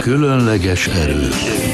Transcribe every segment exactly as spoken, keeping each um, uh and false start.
Különleges erő.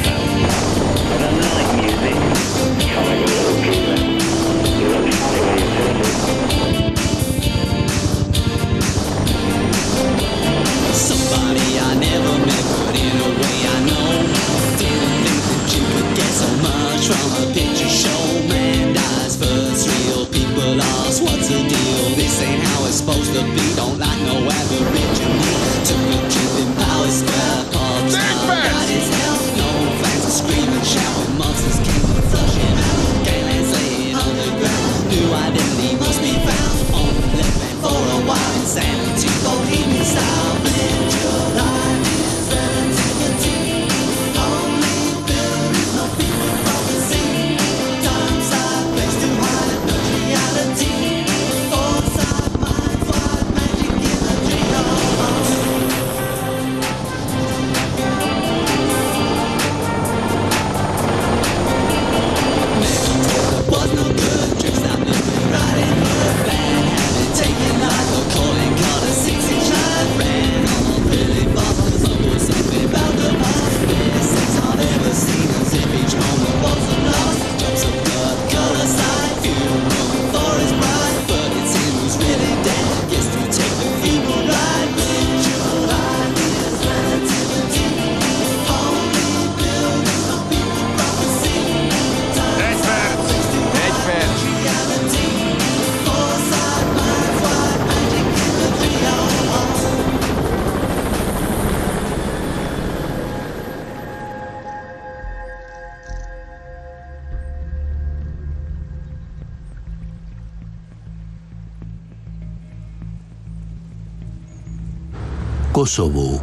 Koszovó.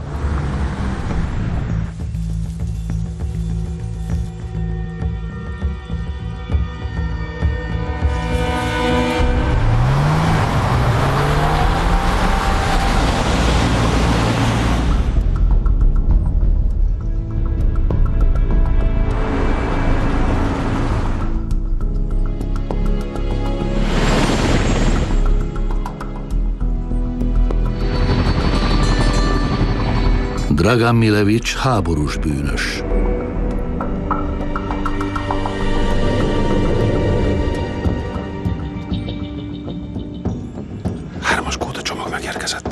Dragan Milevics háborús bűnös. Hármas kódacsomag megérkezett.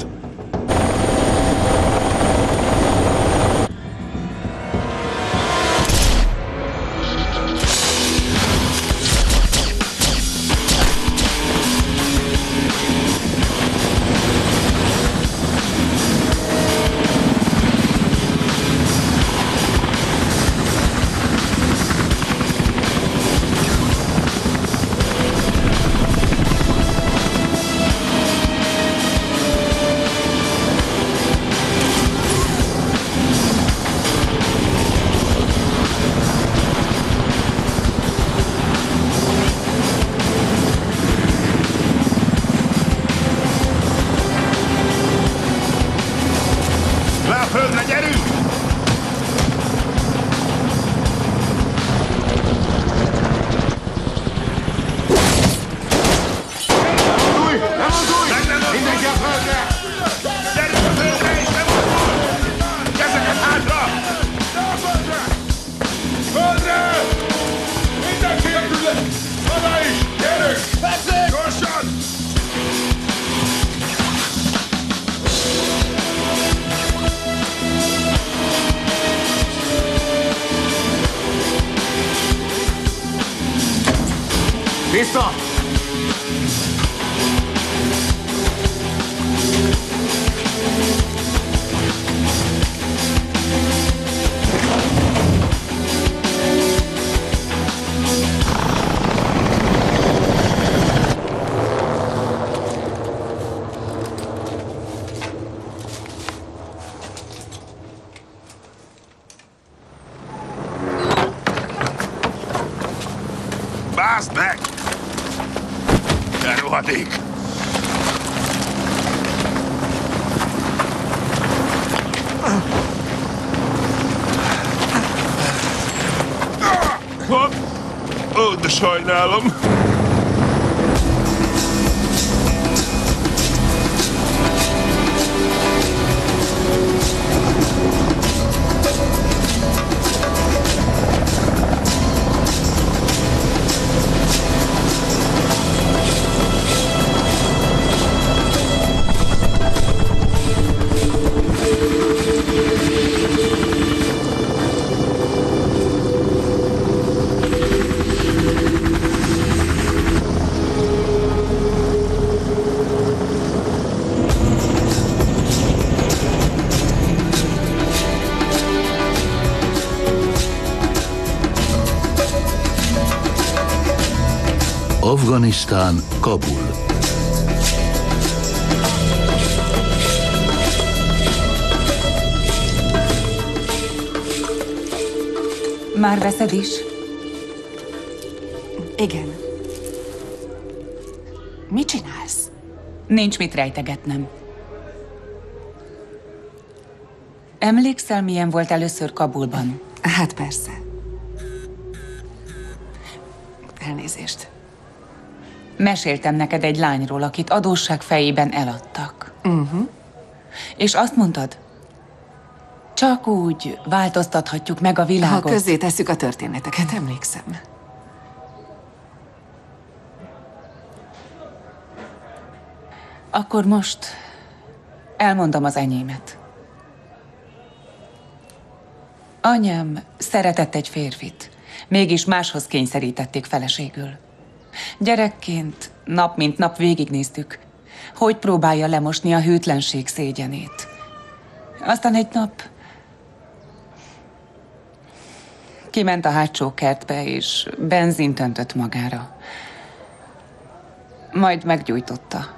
Vissza! Bázd meg! Te rohadék! Ó, de sajnálom! Afganisztán, Kabul. Már veszed is? Igen. Mit csinálsz? Nincs mit rejtegetnem. Emlékszel, milyen volt először Kabulban? Hát persze. Elnézést. Meséltem neked egy lányról, akit adósság fejében eladtak. Uh-huh. És azt mondtad, csak úgy változtathatjuk meg a világot. Ha közzé tesszük a történeteket, emlékszem. Akkor most elmondom az enyémet. Anyám szeretett egy férfit, mégis máshoz kényszerítették feleségül. Gyerekként nap mint nap végignéztük, hogy próbálja lemosni a hűtlenség szégyenét. Aztán egy nap kiment a hátsó kertbe, és benzint öntött magára. Majd meggyújtotta.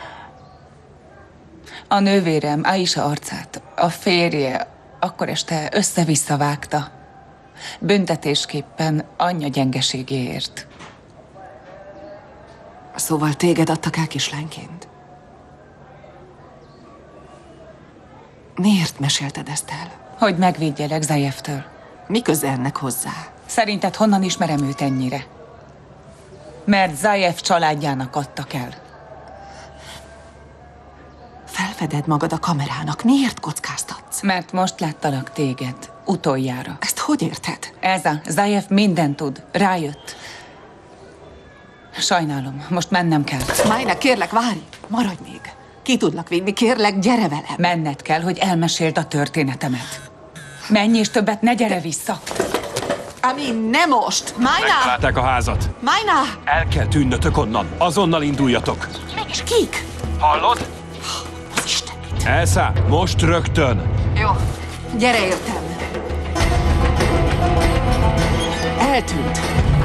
A nővérem Aisha arcát a férje akkor este össze-vissza vágta. Büntetésképpen anyja gyengeségéért. Szóval téged adtak el kislányként? Miért mesélted ezt el? Hogy megvédjelek Zajeftől. Mi köze ennek hozzá? Szerinted honnan ismerem őt ennyire? Mert Zajef családjának adtak el. Felfeded magad a kamerának. Miért kockáztatsz? Mert most láttalak téged. Utoljára. Ezt hogy érted? Ez a Zajef mindent tud. Rájött. Sajnálom, most mennem kell. Májna, kérlek, várj! Maradj még! Ki tudlak vinni, kérlek, gyere velem! Menned kell, hogy elmeséld a történetemet. Menj, és többet ne gyere vissza! Amin, ne most! Májna! Megtalálták a házat. Májna! El kell tűnnötök onnan. Azonnal induljatok. Mégis kik? Hallod? Az Istenit! Elsa, most rögtön. Jó, gyere értem! Eltűnt.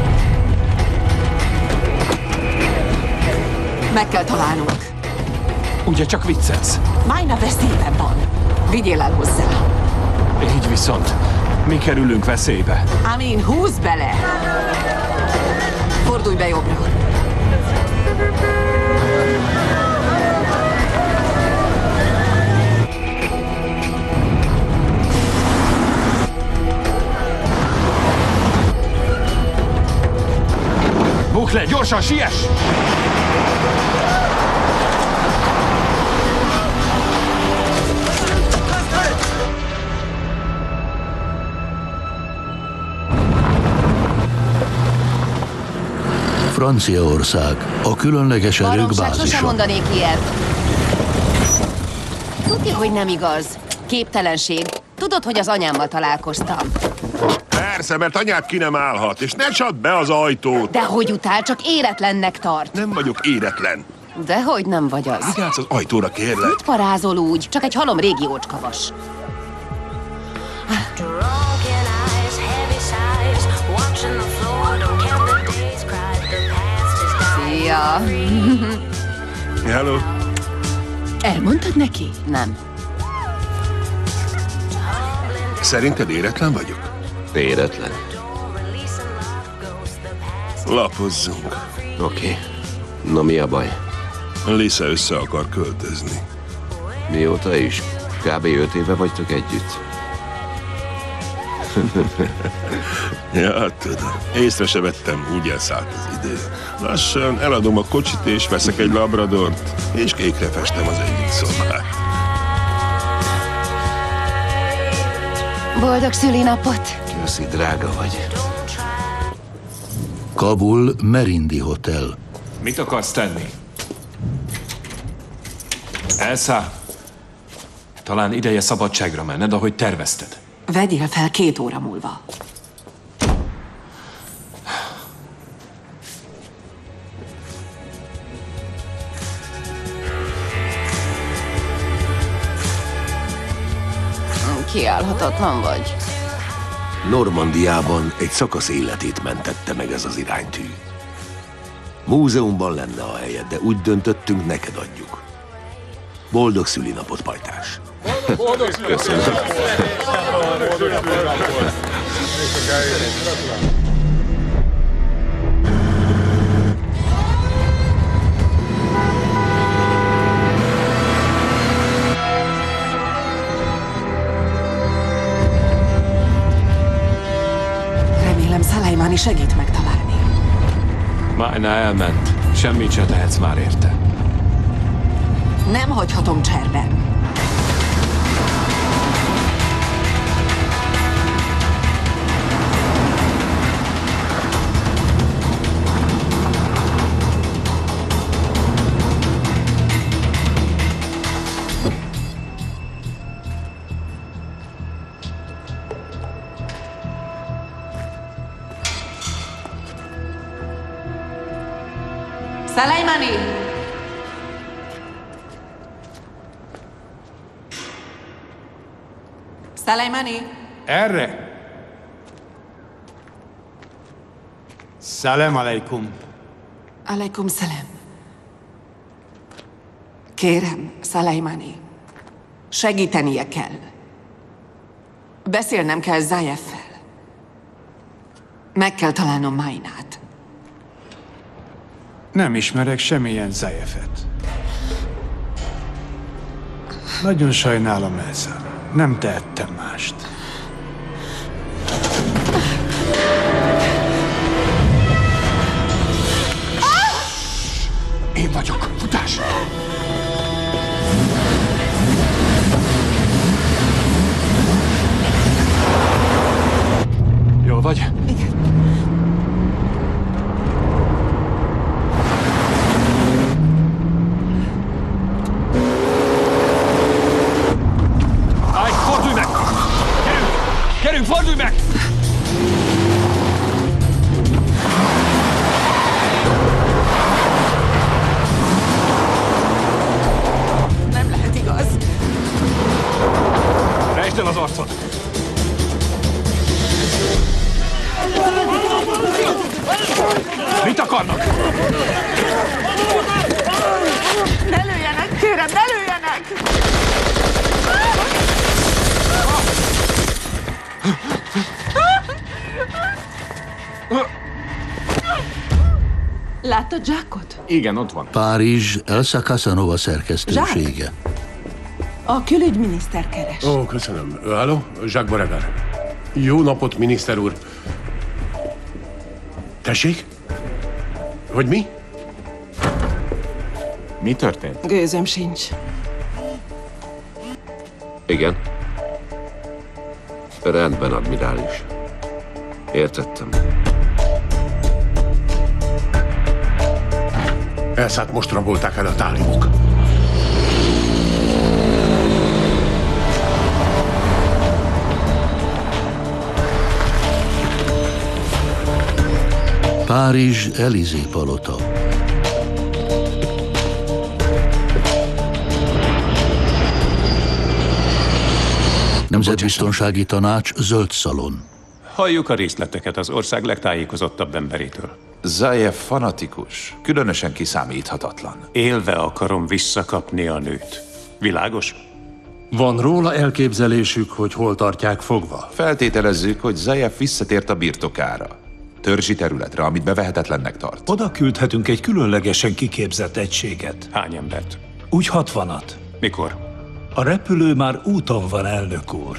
Meg kell találnunk. Ugye csak viccelsz? Májna veszélyben van. Vigyél el hozzá. Így viszont mi kerülünk veszélybe. Amin, húzz bele! Fordulj be jobbra. Bukd le, gyorsan, siess! Franciaország, a különleges erők Baromság, sosem bázisa. mondanék ilyet. Tudni, hogy nem igaz. Képtelenség. Tudod, hogy az anyámmal találkoztam. Persze, mert anyád ki nem állhat, és ne csapd be az ajtót. De hogy utál, csak éretlennek tart. Nem vagyok éretlen. Dehogy nem vagy az. Vigyázz az ajtóra, kérlek. Mit parázol úgy? Csak egy halom régi ócskavas. Drunken eyes, heavy sighs, watching the floor, don't count the days, cried the past is gone. Szia! Hello. Elmondtad neki? Nem. Szerinted éretlen vagyok? Éretlen. Lapozzunk. Oké. Okay. Na mi a baj? Lisa össze akar költözni. Mióta is? Kb. öt éve vagytok együtt. Ja, tudom. Észre se vettem, úgy elszállt az idő. Lassan eladom a kocsit, és veszek egy labradort, és kékre festem az egyik szobát. Boldog szülinapot! Köszi, drága vagy. Kabul, Merindi Hotel. Mit akarsz tenni? Elsa, talán ideje szabadságra menned, ahogy tervezted. Vegyél fel két óra múlva. Kiállhatatlan vagy. Normandiában egy szakasz életét mentette meg ez az iránytű. Múzeumban lenne a helyed, de úgy döntöttünk, neked adjuk. Boldog szülinapot, pajtás! Köszönöm. Remélem Szalajmáni segít megtalálni. Májna elment. Semmit se tehetsz már érte. Nem hagyhatom cserben. Szalajmáni! Szalajmáni! Erre? Szalem aleikum. Aleikum szalem. Kérem, Szalajmáni, segítenie kell. Beszélnem kell Zajeffel. Meg kell találnom Májnát. Nem ismerek semmilyen Zajeffet. Nagyon sajnálom, Elsa. Nem tehettem mást. Én vagyok, futás! Jól vagy? Igen. Állj, fordulj meg! Gyerünk! Gyerünk, fordulj meg! Nem lehet igaz. Rejtsd el az arcod! Mit akarnak? Ne lőjenek, kérem, ne lőjenek! Láttad Zsákot? Igen, ott van. Párizs, Elsa Casanova szerkesztősége. A külügyminiszter keres. Ó, köszönöm. Halló? Jacques Beauregard. Jó napot, miniszter úr. Tessék? Hogy mi? Mi történt? Gőzöm sincs. Igen. Rendben, admirális. Értettem. Elszát most rabolták el a tálibok. Párizs, Elizé palota. Nemzetbiztonsági Tanács, zöld szalon. Halljuk a részleteket az ország legtájékozottabb emberétől. Zajev fanatikus, különösen kiszámíthatatlan. Élve akarom visszakapni a nőt. Világos? Van róla elképzelésük, hogy hol tartják fogva? Feltételezzük, hogy Zajev visszatért a birtokára. Törzsi területre, amit bevehetetlennek tart. Oda küldhetünk egy különlegesen kiképzett egységet. Hány embert? Úgy hatvanat. Mikor? A repülő már úton van, elnök úr.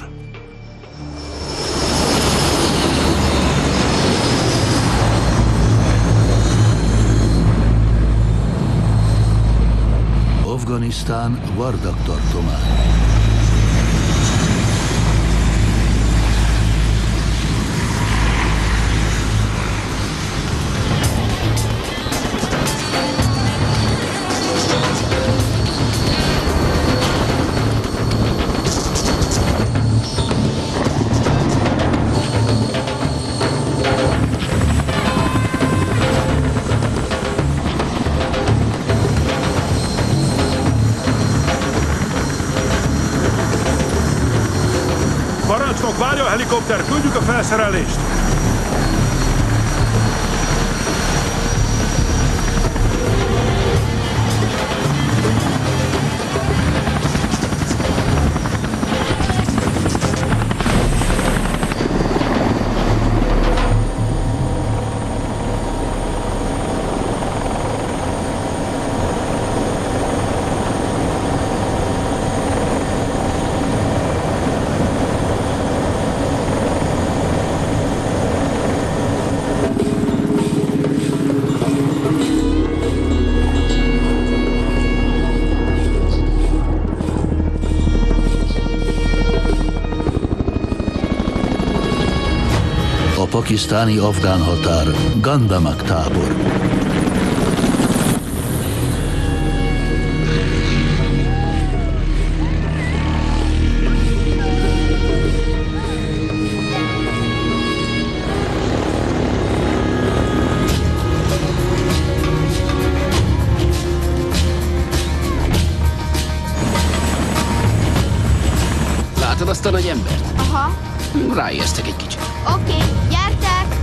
Afganisztán, Vardak tartomány. Parancsnok, várja a helikopter, küldjük a felszerelést! pakisztáni-afgán határ, Gandamak tábor. Látod azt a nagy embert? Aha. Ráijesztek egy kicsit. Oké, okay, gyertek!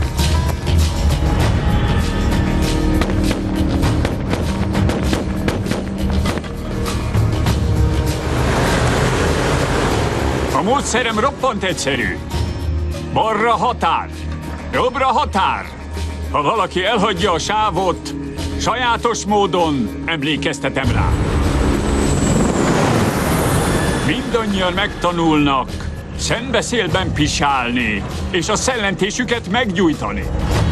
A módszerem roppant egyszerű. Balra határ, jobbra határ. Ha valaki elhagyja a sávot, sajátos módon emlékeztetem rá. Mindannyian megtanulnak szembeszélben pisálni, és a szellentésüket meggyújtani.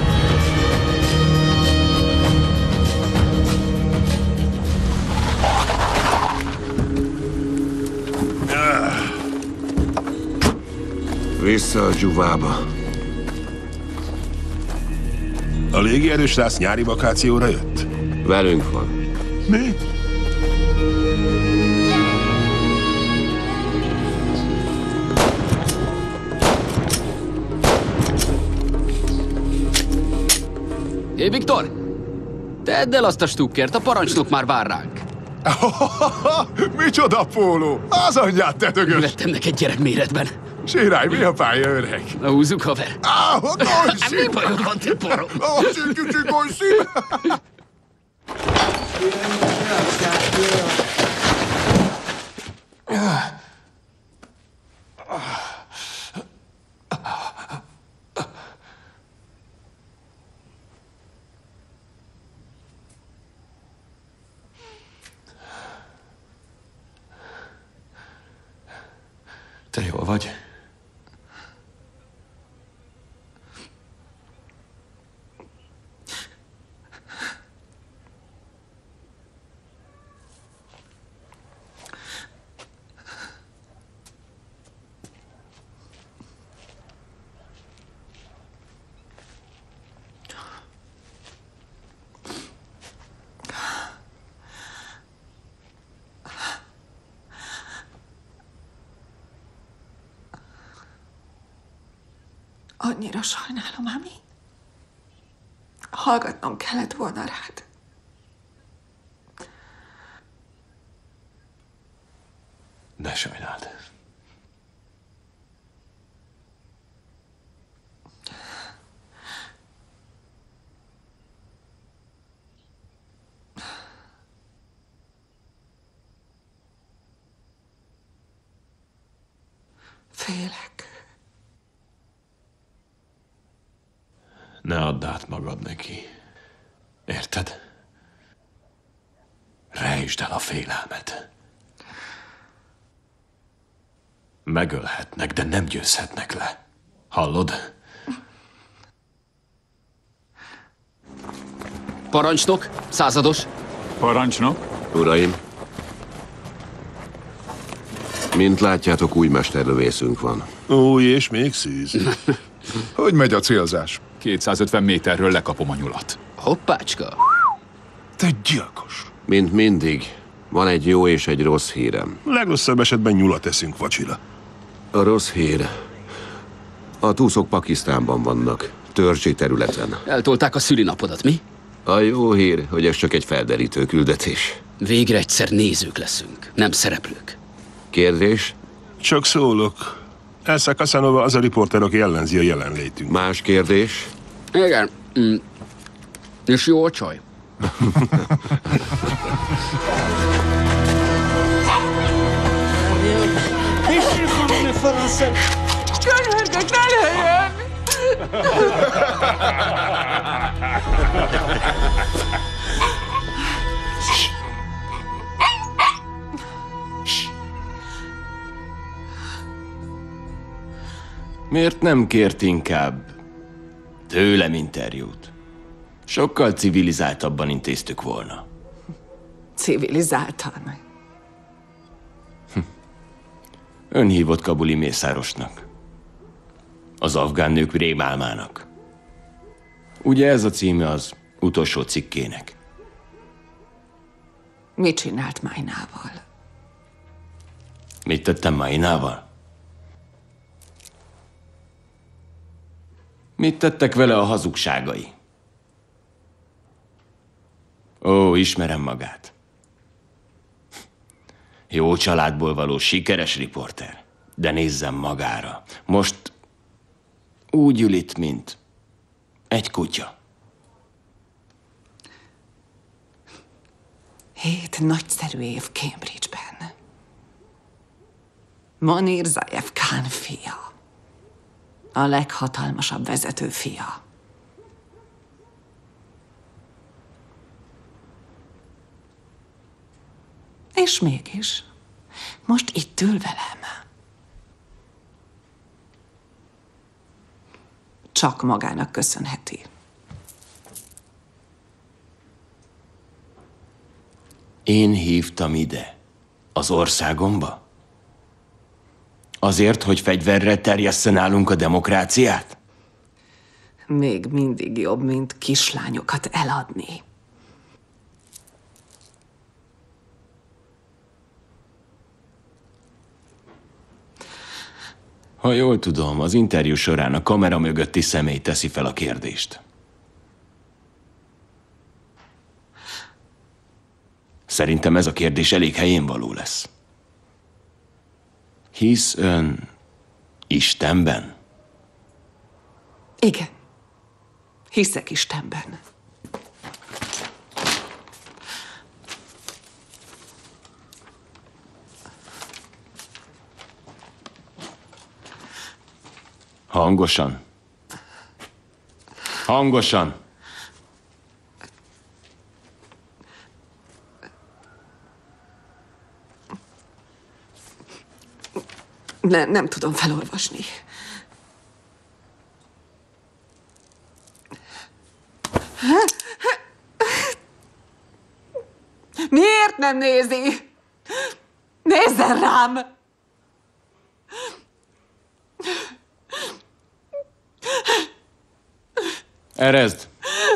Vissza a dzsuvába. A légierős rász nyári vakációra jött? Velünk van. Mi? Hé, Viktor! Tedd el azt a stukkert, a parancsnok már vár ránk. Micsoda póló! Az anyját, te dögös! Vettem neked gyerekméretben. Sérály, mi a pálya, öreg? Na, húzzuk, haver. Á, a gajszi! Mi bajod van, te porom? A kicsi gajszi! Te jól vagy? Annyira sajnálom, Ami. Hallgatnom kellett volna rád. Ne sajnáld. Félek. Ne add át magad neki. Érted? Rejtsd el a félelmet. Megölhetnek, de nem győzhetnek le. Hallod? Parancsnok, százados. Parancsnok. Uraim, mint látjátok, új mesterlövészünk van. Új és még szűz. Hogy megy a célzás? kétszázötven méterről lekapom a nyulat. Hoppácska. Te gyilkos. Mint mindig, van egy jó és egy rossz hírem. Legrosszabb esetben nyulat eszünk vacsira. A rossz hír. A túszok Pakisztánban vannak, törzsi területen. Eltolták a szülinapodat, mi? A jó hír, hogy ez csak egy felderítő küldetés. Végre egyszer nézők leszünk, nem szereplők. Kérdés? Csak szólok. Elsa Kasanova az a riporter, aki ellenzi a jelenlétünk. Más kérdés? Igen. Mm. És jó a csaj. Könyörgök, ne lőjön! Miért nem kért inkább tőlem interjút? Sokkal civilizáltabban intéztük volna. Civilizáltan. Ön hívott kabuli mészárosnak. Az afgán nők rémálmának. Ugye ez a címe az utolsó cikkének? Mit csinált Májnával? Mit tettem Májnával? Mit tettek vele a hazugságai? Ó, ismerem magát. Jó családból való sikeres riporter. De nézzem magára. Most úgy ül itt, mint egy kutya. Hét nagyszerű év Cambridge-ben. Monir Zajev Khan fia. A leghatalmasabb vezető fia. És mégis, most itt ül velem. Csak magának köszönheti. Én hívtam ide, az országomba? Azért, hogy fegyverrel terjesszen nálunk a demokráciát? Még mindig jobb, mint kislányokat eladni. Ha jól tudom, az interjú során a kamera mögötti személy teszi fel a kérdést. Szerintem ez a kérdés elég helyén való lesz. Hisz ön Istenben? Igen. Hiszek Istenben. Hangosan. Hangosan. Ne, nem tudom felolvasni. Miért nem nézi? Nézzen rám! Erezd!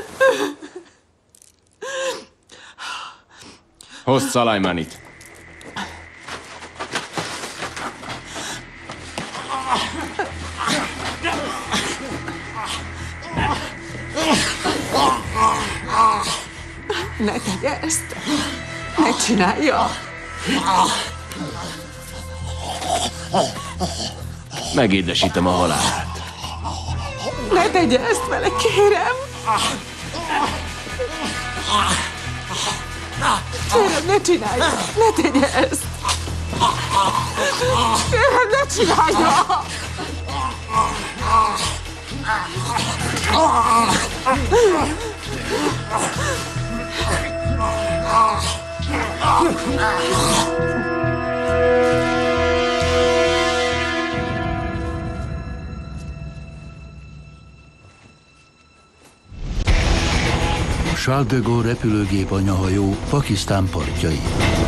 Hozd Szalajmanit! Ne tegye ezt! Ne csinálja! Megédesítem a halálát. Ne tegye ezt vele, kérem! Kérem, ne csinálja! Ne tegye ezt! Kérem, ne csinálja! Charles de Gaulle repülőgép anyahajó Pakisztán partjai.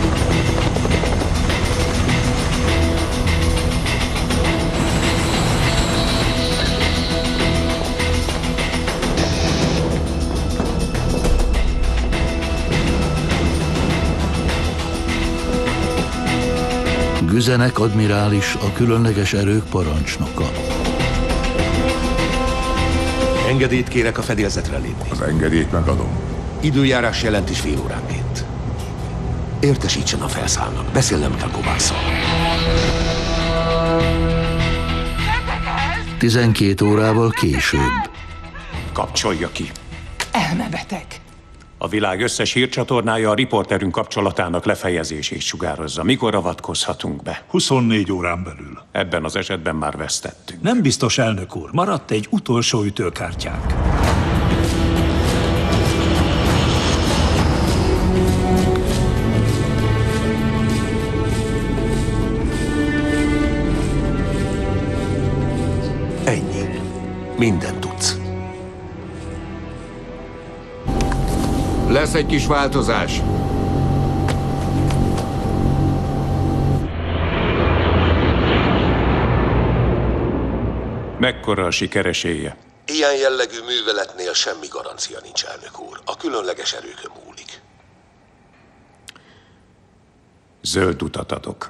Güzenek admirális, a különleges erők parancsnoka. Engedélyt kérek a fedélzetre lépni. Az engedélyt megadom. Időjárás jelentés fél óránként. Értesítsen a felszállnak. Beszélnem kell Kovásszal. Tizenkét órával később. Kapcsolja ki. Elmebeteg. A világ összes hírcsatornája a riporterünk kapcsolatának lefejezését sugározza. Mikor avatkozhatunk be? huszonnégy órán belül. Ebben az esetben már vesztettünk. Nem biztos, elnök úr. Maradt egy utolsó ütőkártyánk. Ennyi. Mindent tudsz. Lesz egy kis változás. Mekkora a sikeresélye? Ilyen jellegű műveletnél semmi garancia nincs, elnök úr. A különleges erőkön múlik. Zöld utat adok.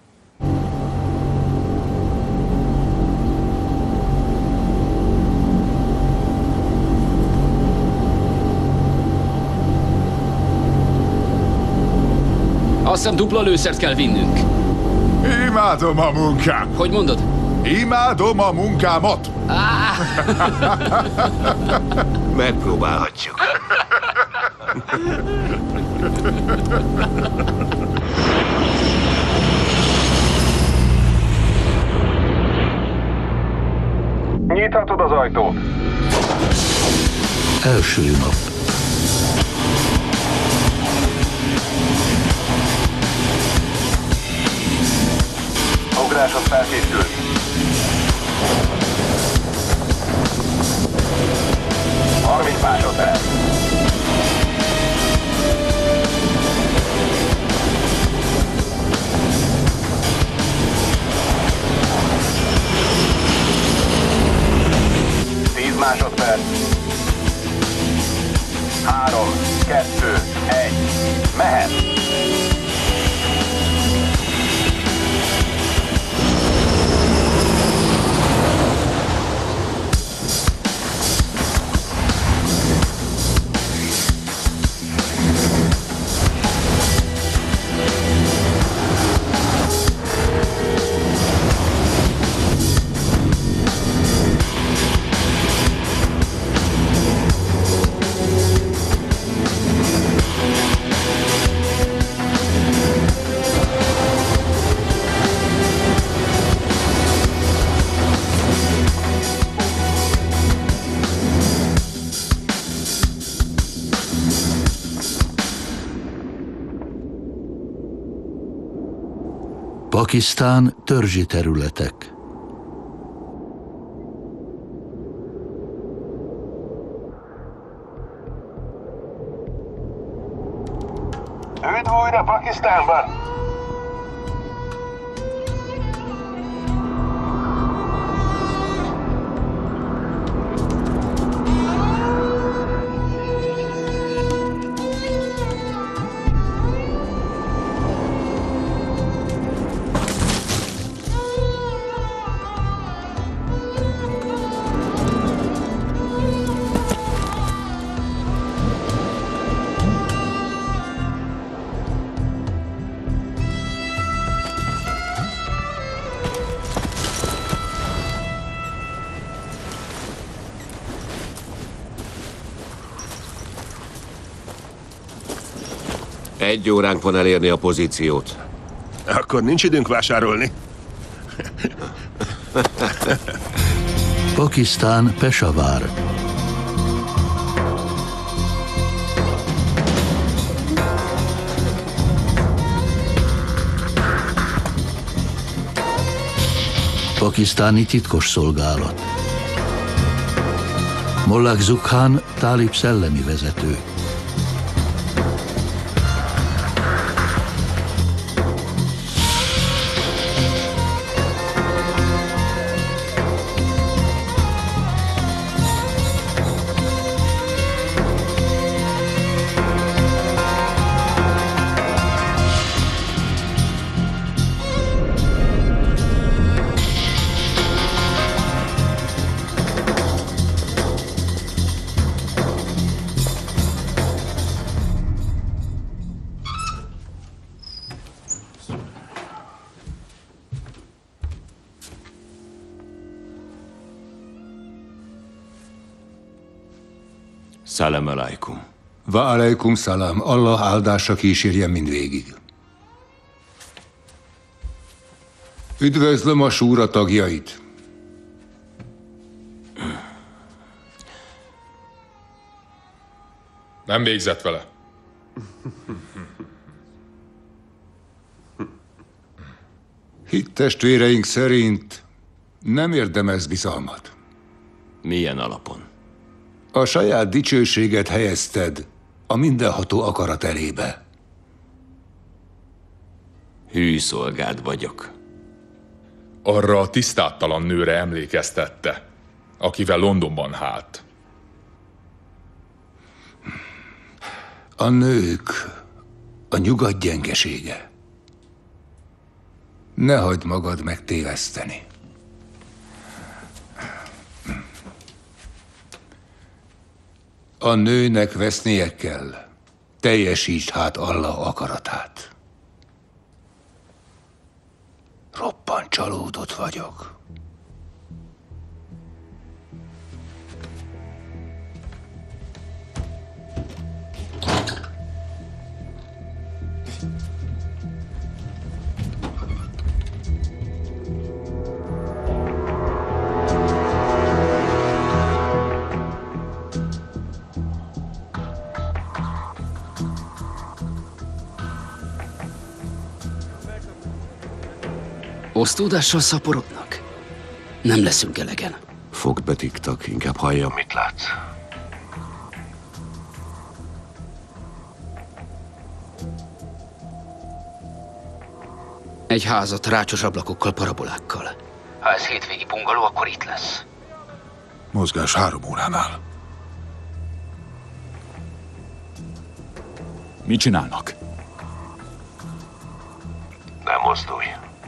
Azt hiszem dupla lőszert kell vinnünk. Imádom a munkám. Hogy mondod? Imádom a munkámat. Megpróbálhatjuk. Nyithatod az ajtót. Első nap. Ugrásod felkészült. harminc másodperc. tíz másodperc. három, kettő, egy. Mehet. Pakisztán törzsi területek. Üdv újra Pakisztánban! Egy óránk van elérni a pozíciót. Akkor nincs időnk vásárolni. Pakisztán, Peshawar. Pakisztáni titkos szolgálat. Mollak Zukhan, tálib szellemi vezető. Szalám alaikum. Va alaikum szalám. Allah áldása kísérjen mindvégig. Üdvözlöm a súra tagjait. Nem végzett vele. Hittestvéreink szerint nem érdemez bizalmat. Milyen alapon? A saját dicsőséget helyezted a mindenható akarat elébe. Hű szolgád vagyok. Arra a tisztáttalan nőre emlékeztette, akivel Londonban hált. A nők a nyugat gyengesége. Ne hagyd magad megtéveszteni. A nőnek vesznie kell. Teljesítsd hát Allah akaratát. Roppant csalódott vagyok. Osztódással szaporodnak? Nem leszünk elegen. Fogd be, tiktak, inkább halljam, mit látsz. Egy házat rácsos ablakokkal, parabolákkal. Ha ez hétvégi bungaló, akkor itt lesz. Mozgás három óránál. Mit csinálnak? Nem mozdulj.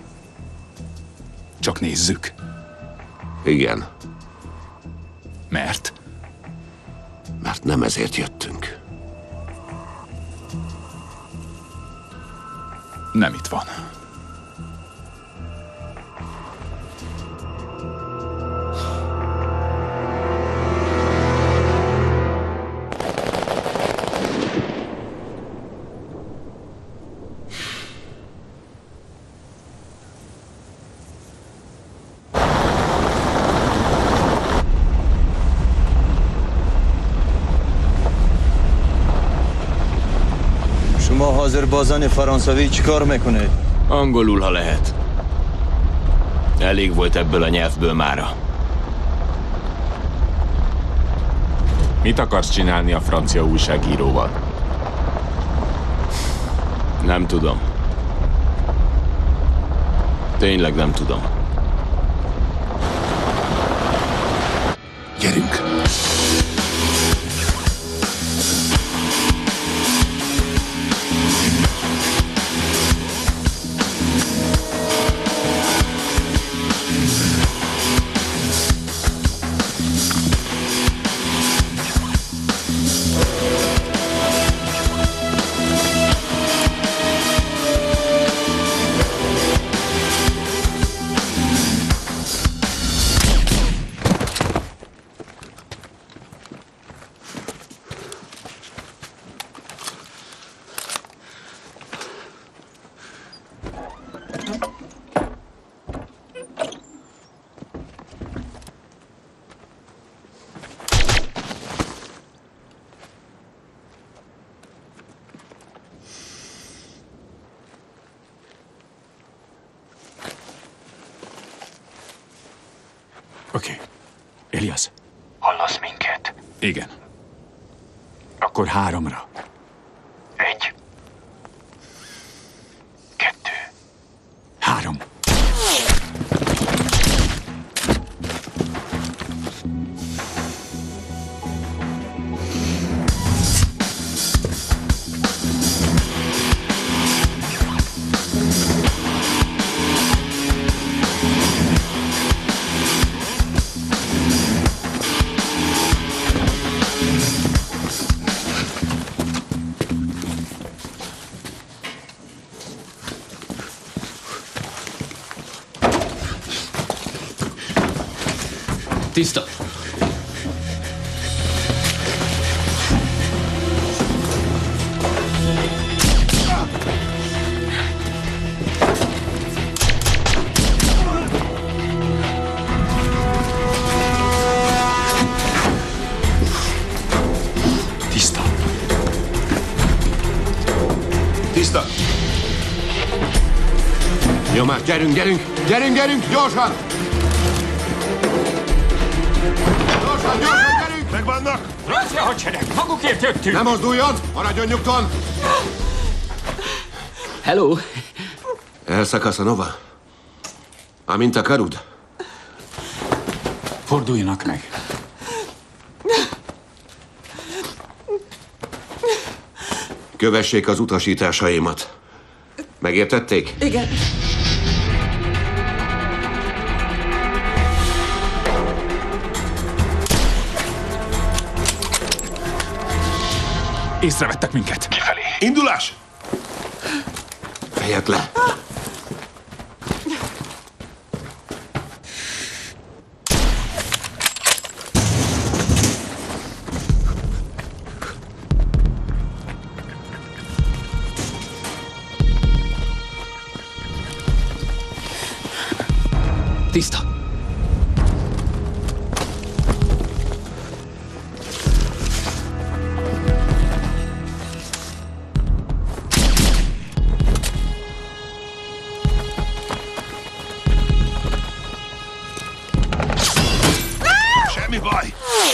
Csak nézzük. Igen. Mert? Mert nem ezért jöttünk. Nem itt van. شما حاضر بازان فرانسوی چیکار میکنید؟ Angolul, ha lehet. Elég volt ebből a nyelvből mára. Mit akarsz csinálni a francia újságíróval? Nem tudom. Tényleg nem tudom. Gyerünk! Oké. Okay. Elias. Hallasz minket? Igen. Akkor háromra. Egy. Kettő. Három. Tiszta! Tiszta! Tiszta! Jó már, gyerünk, gyerünk! Gyerünk, gyerünk, gyorsan! Gyorsan, gyorsan, gyerünk! Megvannak! Francia hadsereg! Magukért jöttünk! Ne mozduljon! Maradjon nyugton! Hello! Elszakasz a nova. Amint akarod. Forduljanak meg. Kövessék az utasításaimat. Megértették? Igen. Észrevettek minket. Kifelé. Indulás! Fejet le! Tiszta. Semmi baj!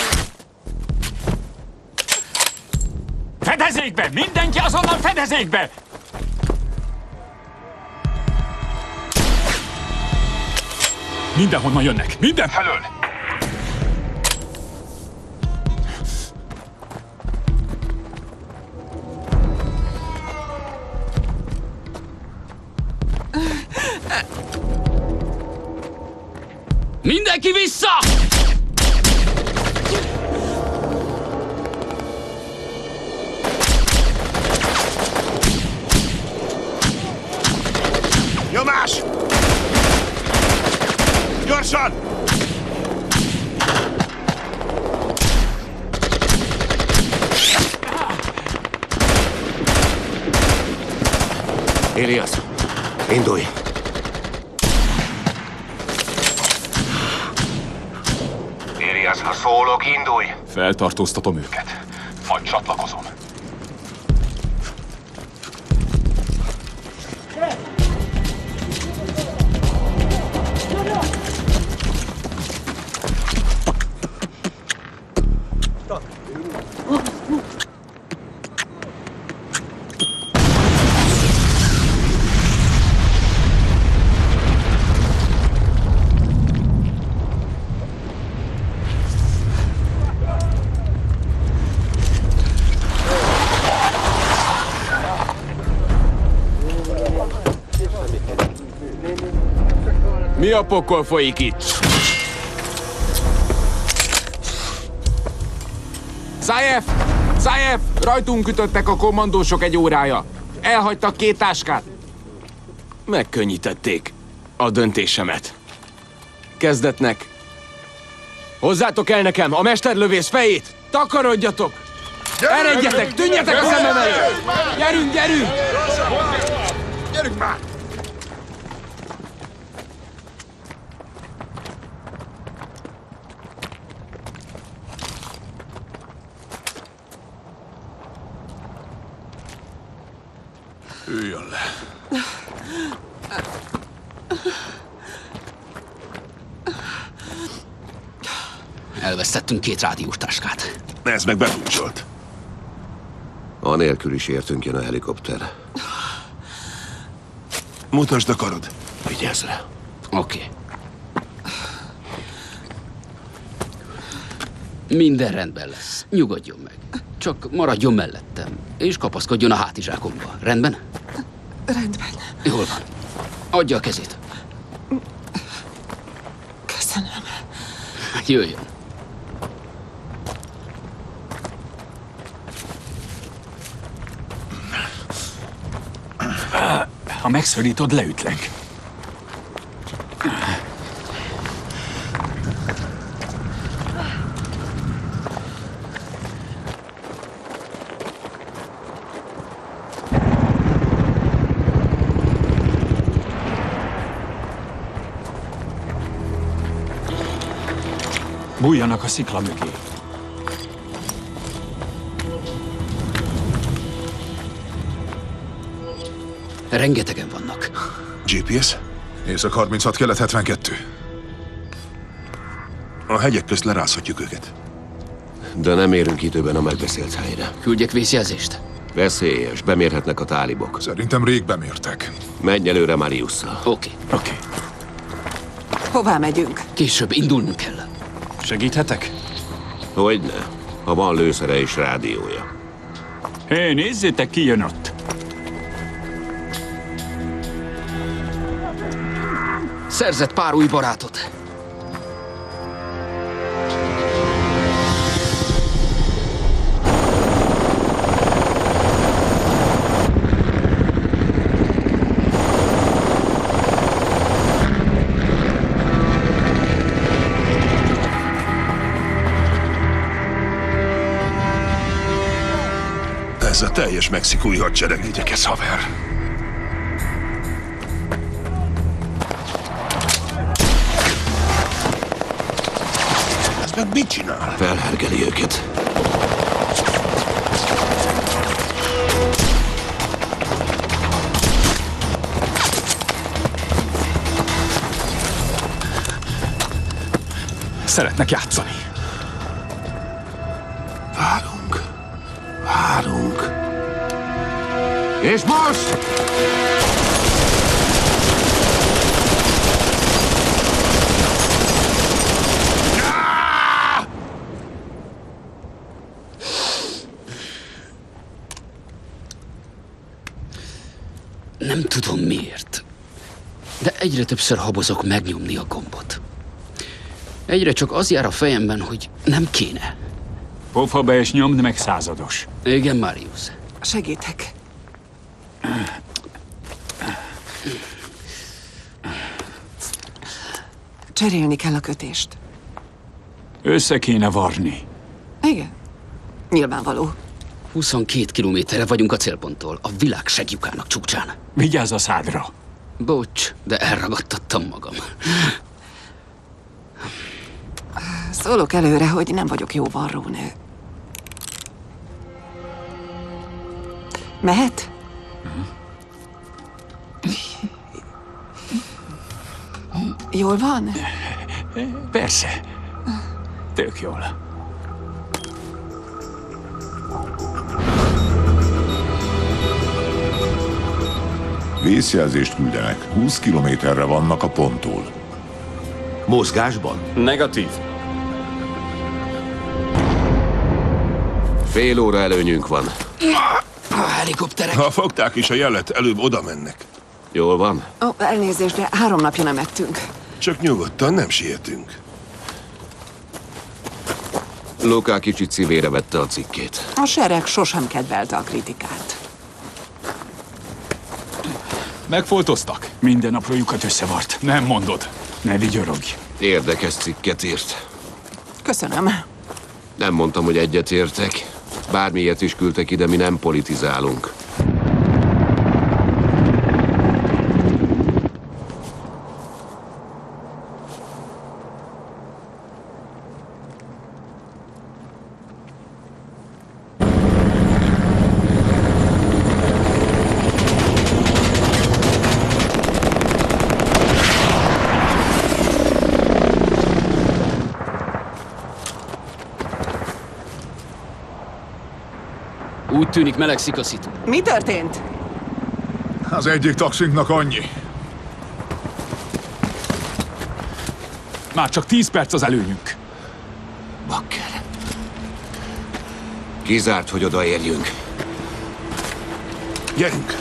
Fedezékbe! Mindenki azonnal fedezékbe! Mindenhonnan jönnek! Minden felől! Mindenki vissza! Nyomás! Gyorsan! Elias, indulj! Elias, ha szólok, indulj! Feltartóztatom őket. Majd csatlakozom. Mi a pokol folyik itt? Zajev! Zajev! Rajtunk ütöttek a kommandósok egy órája. Elhagytak két táskát. Megkönnyítették a döntésemet. Kezdetnek. Hozzátok el nekem a mesterlövész fejét! Takarodjatok! Eredjetek! Tűnjetek a szemem elől! Gyerünk, gyerünk! Gyerünk már! Üljön le. Elvesztettünk két rádiós táskát. Ez meg bebúcsolt. Anélkül is értünk jön a helikopter. Mutasd a karod. Vigyázz rá. Oké. Okay. Minden rendben lesz. Nyugodjon meg. Csak maradjon mellettem, és kapaszkodjon a hátizsákomba. Rendben? Rendben. Jól van. Adja a kezét. Köszönöm. Jöjjön. Ha megszorítod, leütlek. Bújjanak a szikla mögé. Rengetegen vannak. gé pé es? Észak harminchat, kelet hetvenkettő. A hegyek közt lerázhatjuk őket. De nem érünk időben a megbeszélt helyre. Küldjek vészjelzést? Veszélyes, bemérhetnek a tálibok. Szerintem rég bemértek. Menj előre Mariusszal. Oké. Oké. Hová megyünk? Később indulnunk kell. Segíthetek? Hogyne, ha van lőszere és rádiója. Hé, nézzétek, ki jön ott! Szerzett pár új barátot. Ez a teljes mexikói hadsereg. Igyekez, haver. Ez meg mit csinál? Felhergeli őket. Szeretnek játszani. Várunk. Várunk. És most! Nem tudom miért, de egyre többször habozok megnyomni a gombot. Egyre csak az jár a fejemben, hogy nem kéne. Pofa be és nyomd meg, százados. Igen, Marius. Segítek. Cserélni kell a kötést. Össze kéne varni. Igen. Nyilvánvaló. huszonkét kilométerre vagyunk a célponttól, a világ segjukának csúcsán. Vigyázz a szádra. Bocs, de elragadtattam magam. Szólok előre, hogy nem vagyok jó varrónő. Mehet? Jól van? Persze. Tök jól. Vészjelzést küldenek. húsz kilométerre vannak a ponttól. Mozgásban? Negatív. Fél óra előnyünk van. A helikopterek. Ha fogták is a jelet, előbb oda mennek. Jól van? Ó, elnézést, de három napja nem ettünk. Csak nyugodtan, nem sietünk. Luka kicsit szívére vette a cikkét. A sereg sosem kedvelte a kritikát. Megfoltoztak? Minden apró lyukat összevart. Nem mondod. Ne vigyorogj. Érdekes cikket írt. Köszönöm. Nem mondtam, hogy egyet értek. Bármilyet is küldtek ide, mi nem politizálunk. Úgy tűnik, melegszik a szitu. Mi történt? Az egyik taxinknak annyi. Már csak tíz perc az előnyünk. Bakker. Kizárt, hogy odaérjünk. Gyerünk!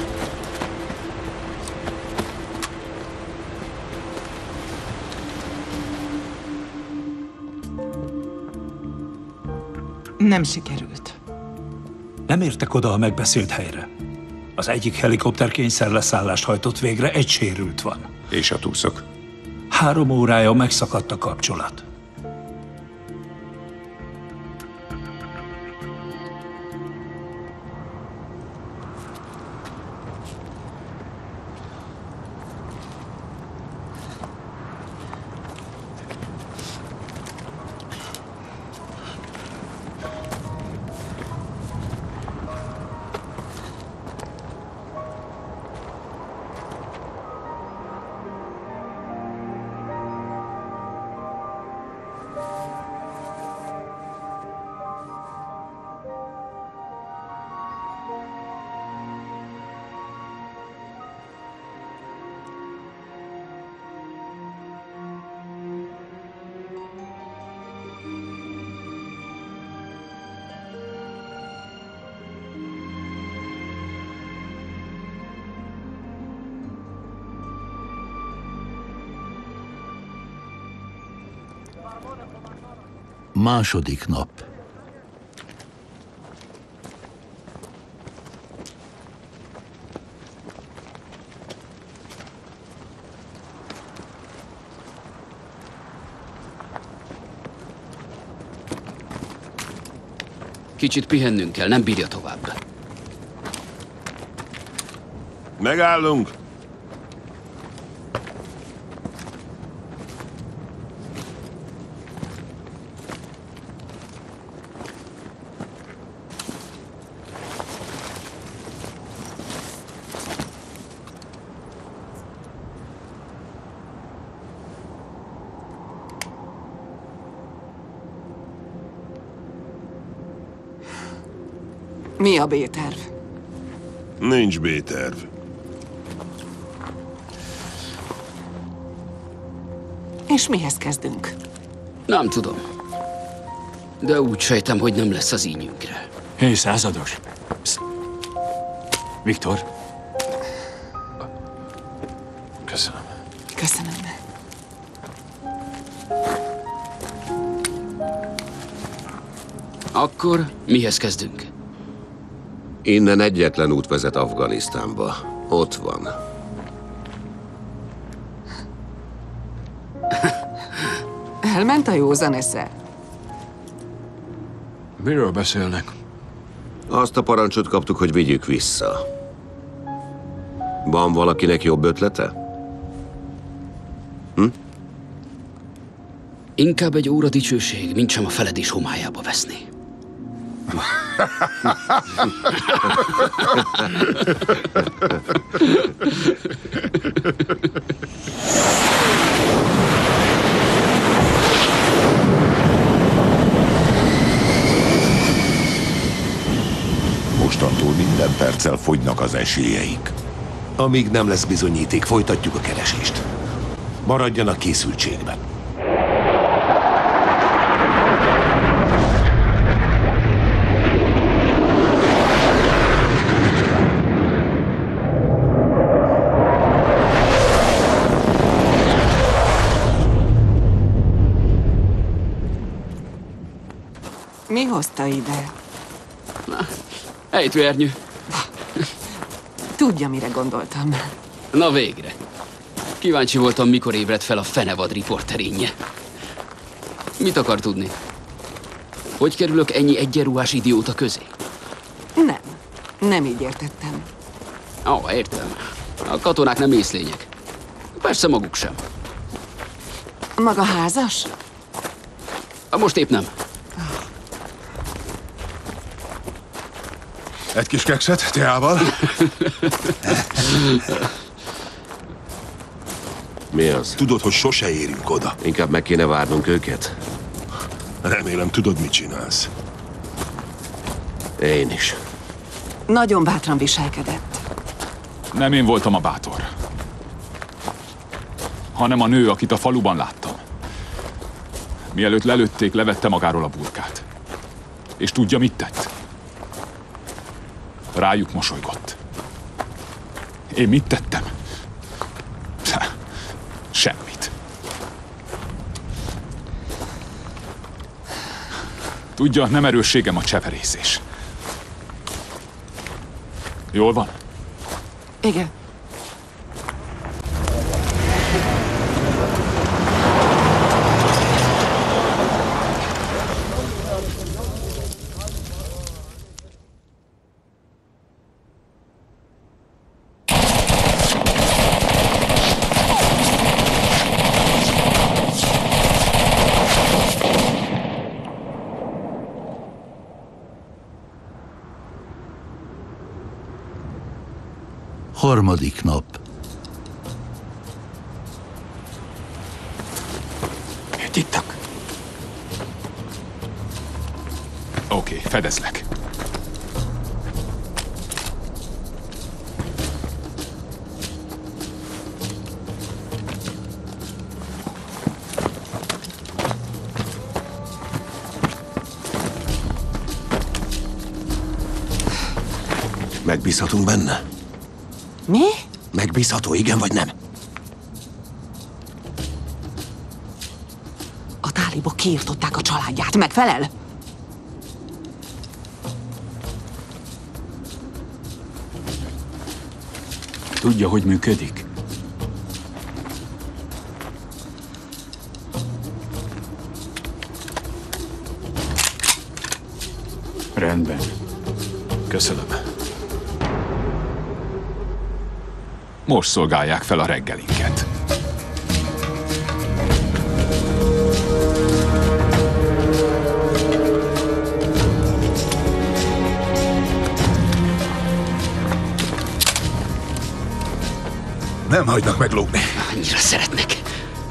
Nem sikerült. Nem értek oda a megbeszélt helyre. Az egyik helikopter kényszerleszállást hajtott végre, egy sérült van. És a túszok? Három órája megszakadt a kapcsolat. Második nap. Kicsit pihennünk kell, nem bírja tovább. Megállunk. Mi a B-terv? Nincs B-terv. És mihez kezdünk? Nem tudom. De úgy sejtem, hogy nem lesz az ínyünkre. Hé, százados! Psst. Viktor? Köszönöm. Köszönöm. Akkor mihez kezdünk? Innen egyetlen út vezet Afganisztánba. Ott van. Elment a józan esze. Miről beszélnek? Azt a parancsot kaptuk, hogy vigyük vissza. Van valakinek jobb ötlete? Hm? Inkább egy óra dicsőség, mint sem a feledés homályába veszni. Mostantól minden perccel fogynak az esélyeik. Amíg nem lesz bizonyíték, folytatjuk a keresést. Maradjanak készültségben. Mi hozta ide? Ejtőernyő. Tudja, mire gondoltam. Na végre. Kíváncsi voltam, mikor ébredt fel a fenevad riporterénye. Mit akar tudni? Hogy kerülök ennyi egyenruhás idióta közé? Nem. Nem így értettem. Ó, értem. A katonák nem észlények. Persze maguk sem. Maga házas? Most épp nem. Egy kis kekszet teával? Mi az? Tudod, hogy sose érünk oda. Inkább meg kéne várnunk őket. Remélem, tudod, mit csinálsz. Én is. Nagyon bátran viselkedett. Nem én voltam a bátor, hanem a nő, akit a faluban láttam. Mielőtt lelőtték, levette magáról a burkát. És tudja, mit tett? Rájuk mosolygott. Én mit tettem? Semmit. Tudja, nem erősségem a cseverészés. Jól van? Igen. Harmadik nap. Tik-tak. Oké, okay, fedezlek. Megbízhatunk benne? Mi? Megbízható, igen vagy nem? A tálibok kiirtották a családját. Megfelel? Tudja, hogy működik? Rendben. Köszönöm. Most szolgálják fel a reggelinket. Nem hagynak meglógni. Annyira szeretnek.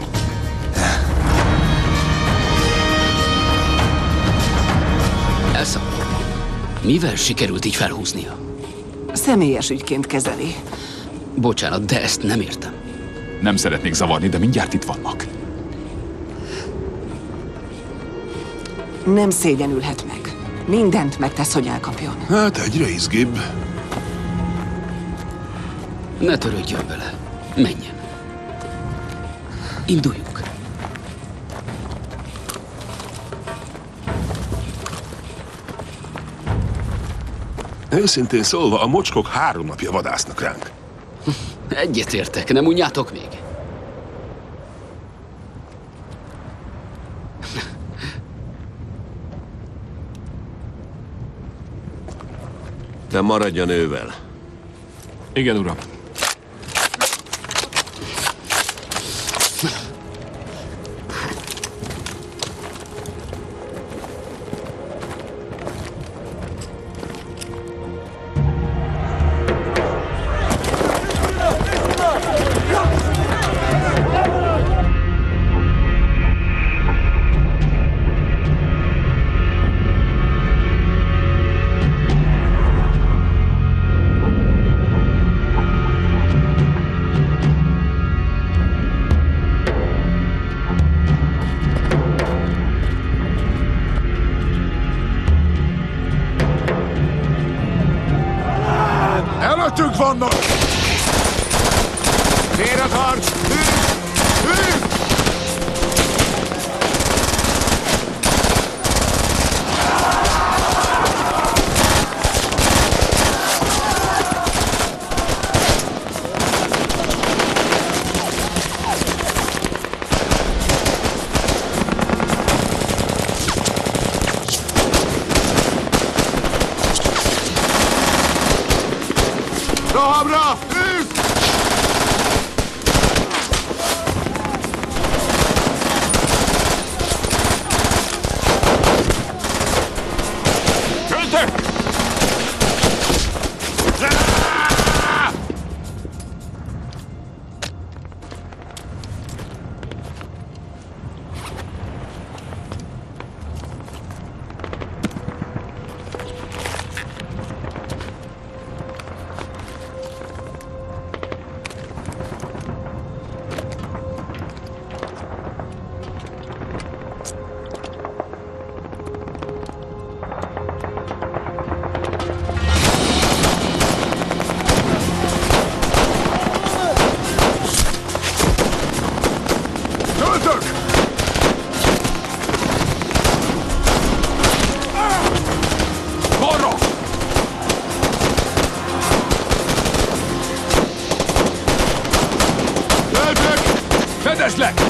Elsa, mivel sikerült így felhúznia? Személyes ügyként kezeli. Bocsánat, de ezt nem értem. Nem szeretnék zavarni, de mindjárt itt vannak. Nem szégyenülhet meg. Mindent megtesz, hogy elkapjon. Hát egyre izgibb. Ne törődjön vele. Menjen. Induljunk. Őszintén szólva, a mocskok három napja vadásznak ránk. Egyetértek, nem unjátok még? De maradj a nővel. Igen, uram. Előttünk vannak! Tér az arc! Hűt! Hűt! Rohamra! Üt! Költök! Költök! Balra! Költök! Fedezlek!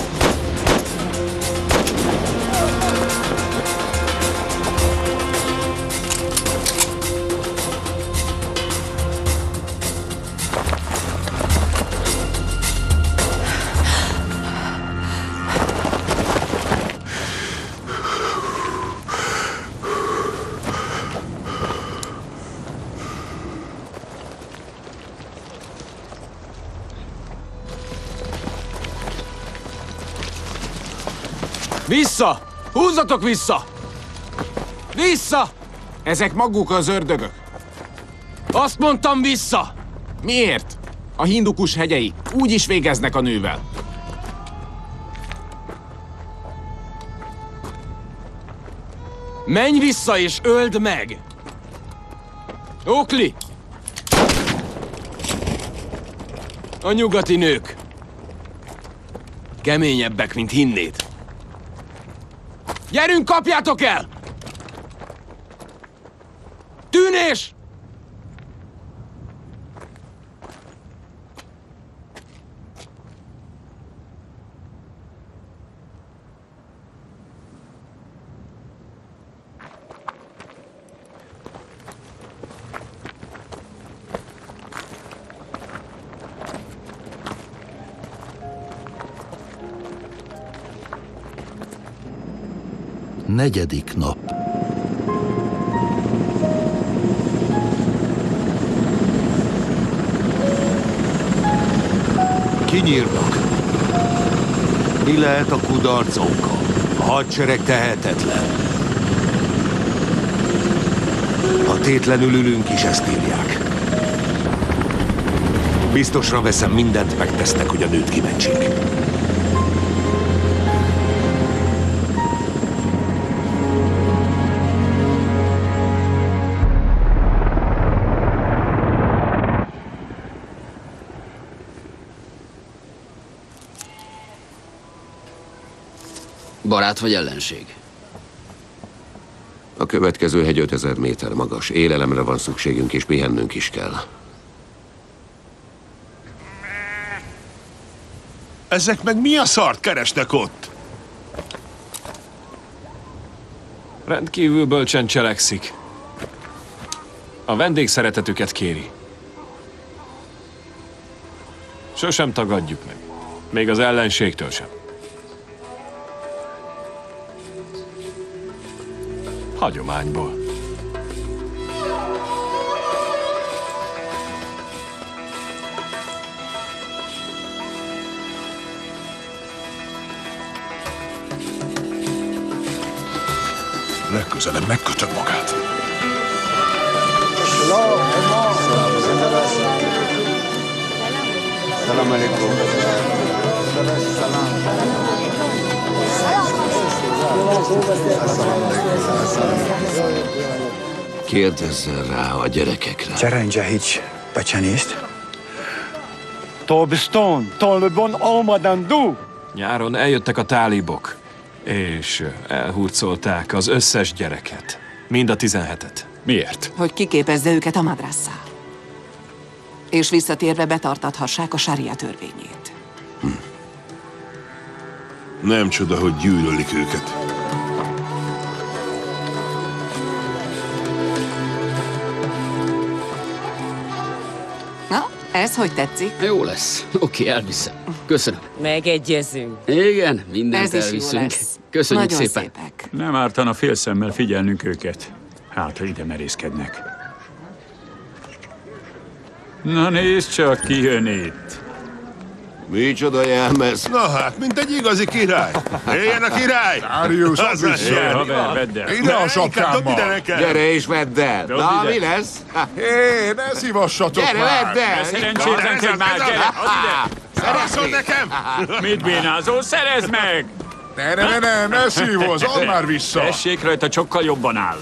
Vissza! Húzzatok vissza! Vissza! Ezek maguk az ördögök. Azt mondtam, vissza! Miért? A Hindukus hegyei úgy is végeznek a nővel. Menj vissza és öld meg! Oakley! A nyugati nők. Keményebbek, mint hinnéd. Gyerünk, kapjátok el! Tűnés! Negyedik nap. Kinyírnak. Mi lehet a kudarcunkkal? A hadsereg tehetetlen. Ha tétlenül ülünk is, ezt írják. Biztosra veszem, mindent megtesznek, hogy a nőt kimentsék. Barát vagy ellenség? A következő hegy ötezer méter magas. Élelemre van szükségünk, és pihennünk is kell. Ezek meg mi a szart keresnek ott? Rendkívül bölcsen cselekszik. A vendégszeretetüket kéri. Sosem tagadjuk meg. Még az ellenségtől sem. Hagyományból. Legközelebb megkötöm magát. Salam alaikum. Kérdezzen rá a gyerekekre. چرا اینجا هیچ بچه نیست؟ تابستان طالبان آمدن دو. Nyáron eljöttek a tálibok, és elhurcolták az összes gyereket. Mind a tizenhetet. Miért? Hogy kiképezze őket a madrasszá. És visszatérve betartathassák a sária törvényét. Hm. Nem csoda, hogy gyűlölik őket. Na, ez hogy tetszik? Jó lesz. Oké, okay, elviszem. Köszönöm. Megegyezünk. Igen, mindent Ez is jó elviszünk. lesz. Köszönjük Nagyon szépen. szépek. Nem ártana félszemmel figyelnünk őket. Hát, ha ide merészkednek. Na nézd csak, ki jön itt. Micsoda jelmez? Na hát, mint egy igazi király. Éljen a király! Dárius, add vissza! Haver, vedd el. Ide a sapkámmal! Gyere és vedd el! Dobd Na, ide. mi lesz? Hé, ne szívassatok Gyere, már! vedd el! Ne szerencsétlenkedj már, gyere, add ide! Szerezzon nekem! Mit bénázol? Szerezd meg! Ne, ne, ne, ne, ne szívozz, add már vissza! Tessék, rajta sokkal jobban áll.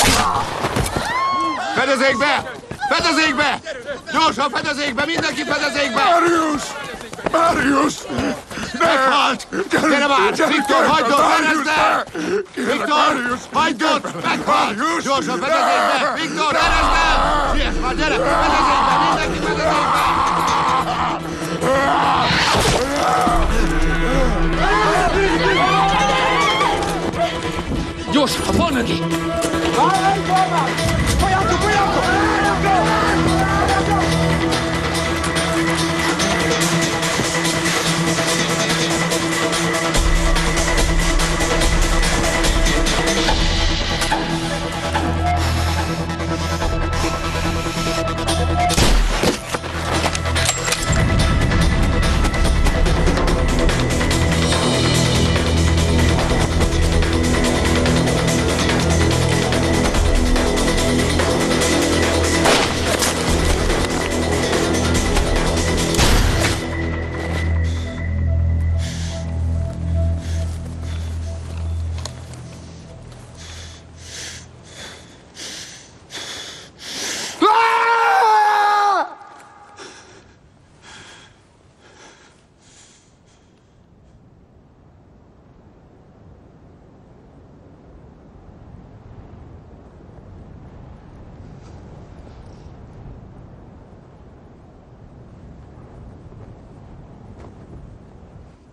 Fedezékbe! Fedezékbe! Gyorsan fedezékbe! Mindenki fedezékbe! Marius! Marius! Meghalt! Gyere már! Viktor, hagyd ott! Szerezd el! Viktor, hagyd ott! Meghalt! Gyorsan fedezékbe! Viktor, szerezd el! Siess már, gyere! Fedezékbe! Mindenki fedezékbe! Gyorsan, a fal mögé!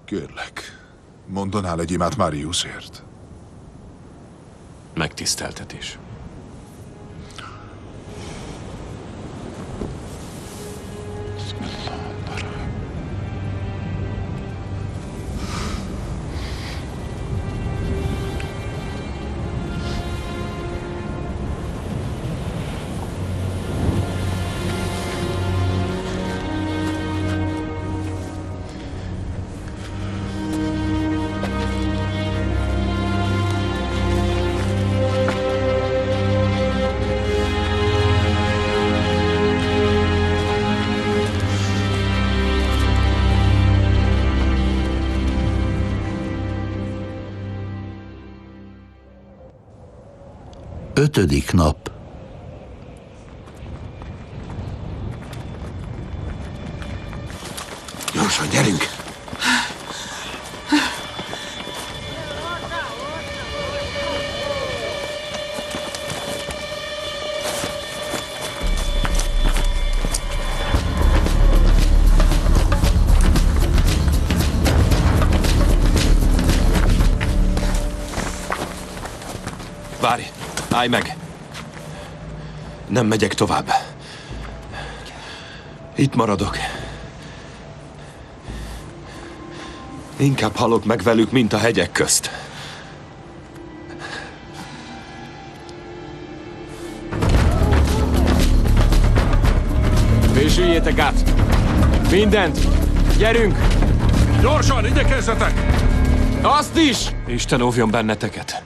Kérlek, mondanál egy imát Mariusért. Megtiszteltetés. Ötödik nap. Gyorsan, gyerünk! Várj! Állj meg! Nem megyek tovább. Itt maradok. Inkább halok meg velük, mint a hegyek közt. Fésüljétek át! Mindent! Gyerünk! Gyorsan, igyekezzetek! Azt is! Isten óvjon benneteket.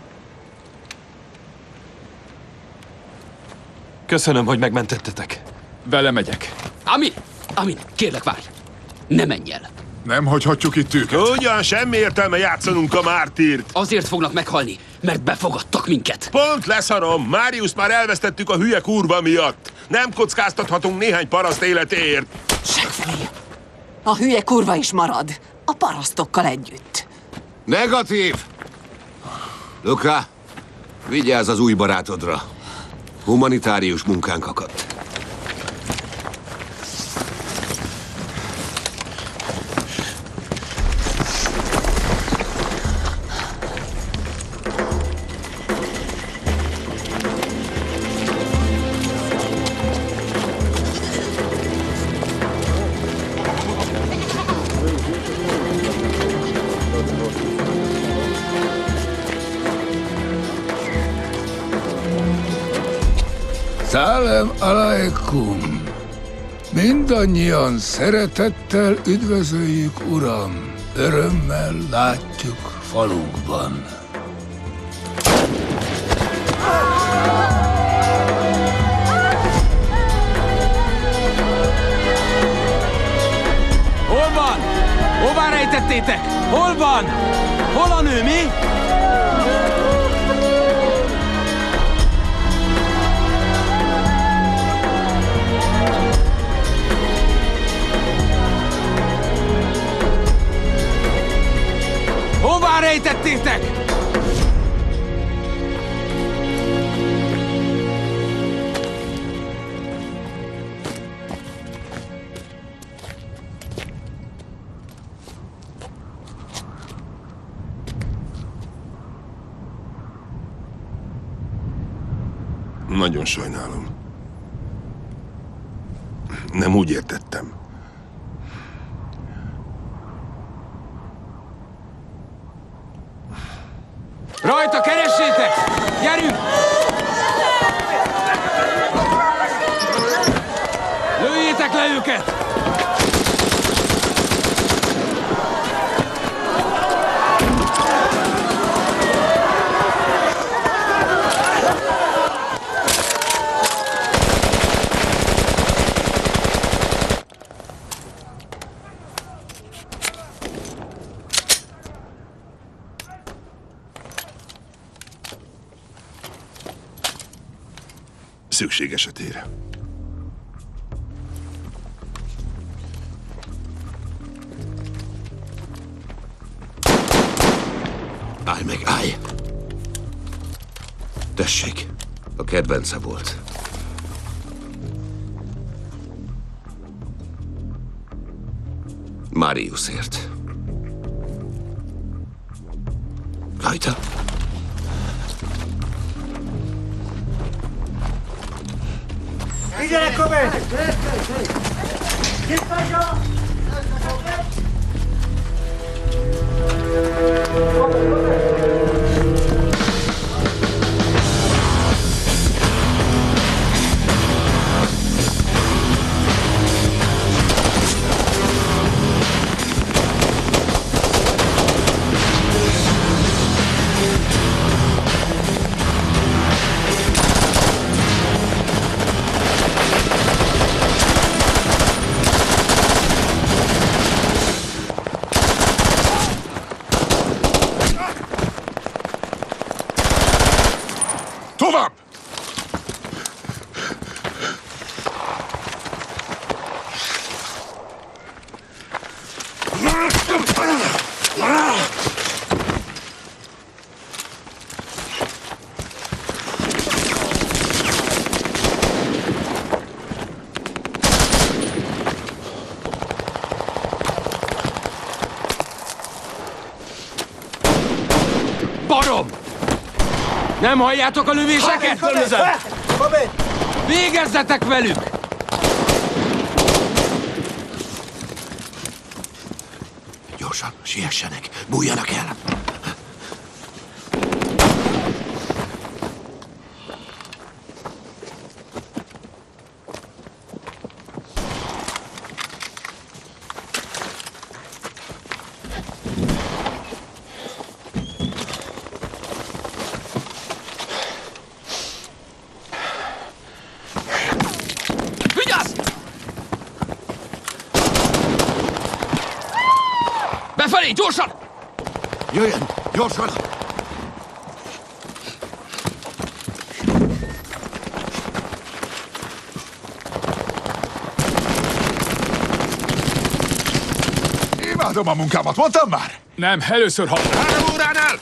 Köszönöm, hogy megmentettetek. Vele megyek. Amin! Amin, kérlek várj! Ne menj el! Nem hagyhatjuk itt őket. Ugyan semmi értelme játszanunk a mártírt. Azért fognak meghalni, mert befogadtak minket. Pont leszarom. Mariust már elvesztettük a hülye kurva miatt. Nem kockáztathatunk néhány paraszt életéért. Segfri! A hülye kurva is marad. A parasztokkal együtt. Negatív! Luka, vigyázz az új barátodra. Humanitárius munkánk akadt. Szálem alaikum! Mindannyian szeretettel üdvözöljük, Uram! Örömmel látjuk falunkban. Hol van? Hová rejtettétek? Hol van? Hol a nő, mi? Hová rejtettétek? Nagyon sajnálom. Nem úgy értettem. Rajta, keressétek! Gyerünk! Lőjétek le őket! Szükség esetére. Állj meg, állj! Tessék, a kedvence volt. Mariusért. Rajta. Figyelj, Kobe! Itt vagyok! Tovább! Barom! Nem halljátok a lövéseket? Végezzetek velük! Gyorsan, siessenek, bújjanak el! Vigyázz! Befelé, gyorsan! Jöjjön, gyorsan! Imádom a munkámat, mondtam már? Nem, először ha... Három óránál!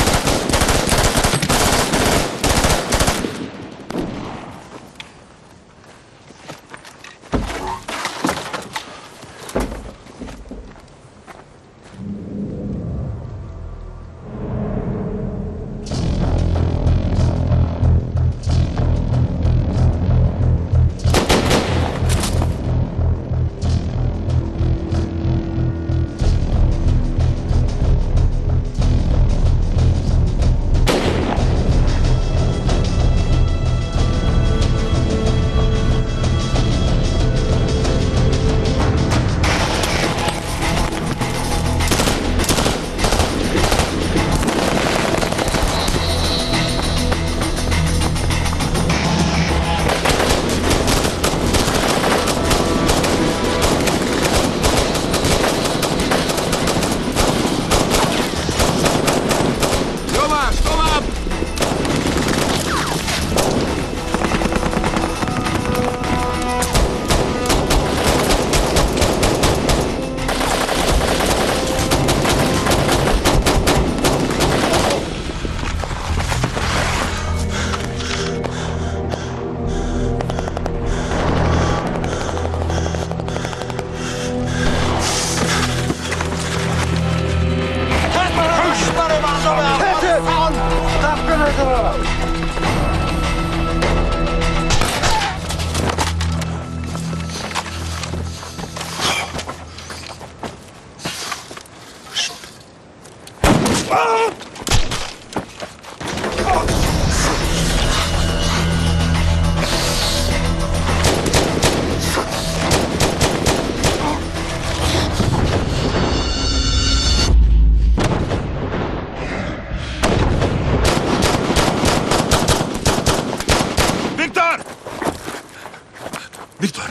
Viktor!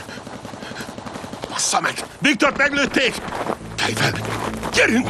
Bassza meg! Viktort meglőtték! Kelj fel! Gyerünk!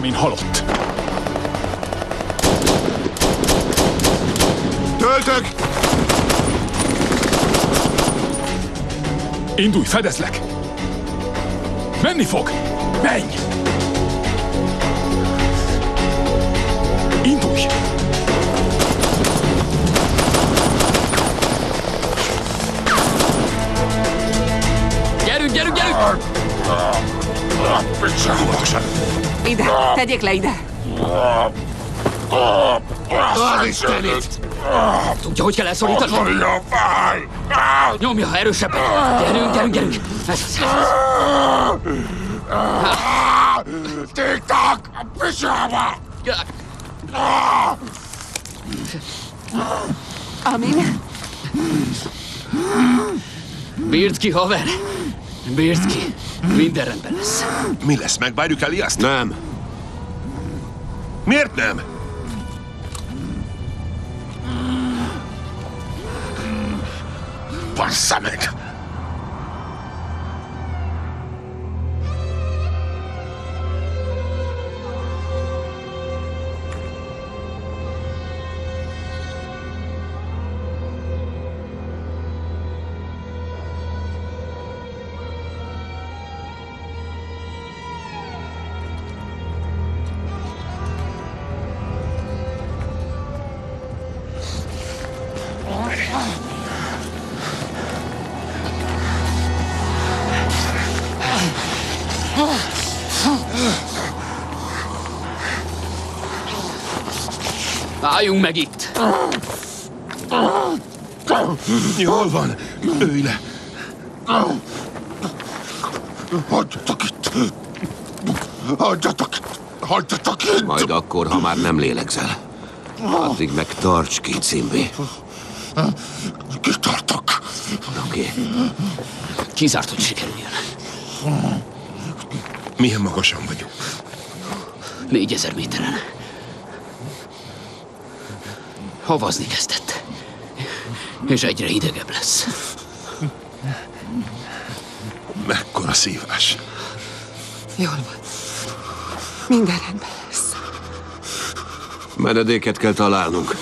Amin halott. Töltök! Indulj, fedezlek! Menni fog! Menj! Indulj! Gyerünk, gyerünk, gyerünk! Óvatosan! Ide, tegyék le ide! Az Istenit! Tudja, hogy kell elszorítani? Nyomja, erősebben! Gyerünk, gyerünk, gyerünk! Ez az, ez az. Tiktak! Pisába! Amin? Bírd ki, haver! Bírd ki! Minden rendben lesz. Mi lesz? Megvárjuk Eliaszt? Nem. Miért nem? Bassza meg! Álljunk meg itt! Jól van, ülj le! Hagyjatok itt! Hagyjatok itt! Hagyjatok itt! Majd akkor, ha már nem lélegzel. Addig meg tarts ki, Cimbi. Kitartok! Oké. Okay. Kizárt, hogy sikerüljön. Milyen magasan vagyunk? Négyezer méteren. Havazni kezdett. És egyre idegebb lesz. Mekkora szívás. Jól van. Minden rendben lesz. Menedéket kell találnunk.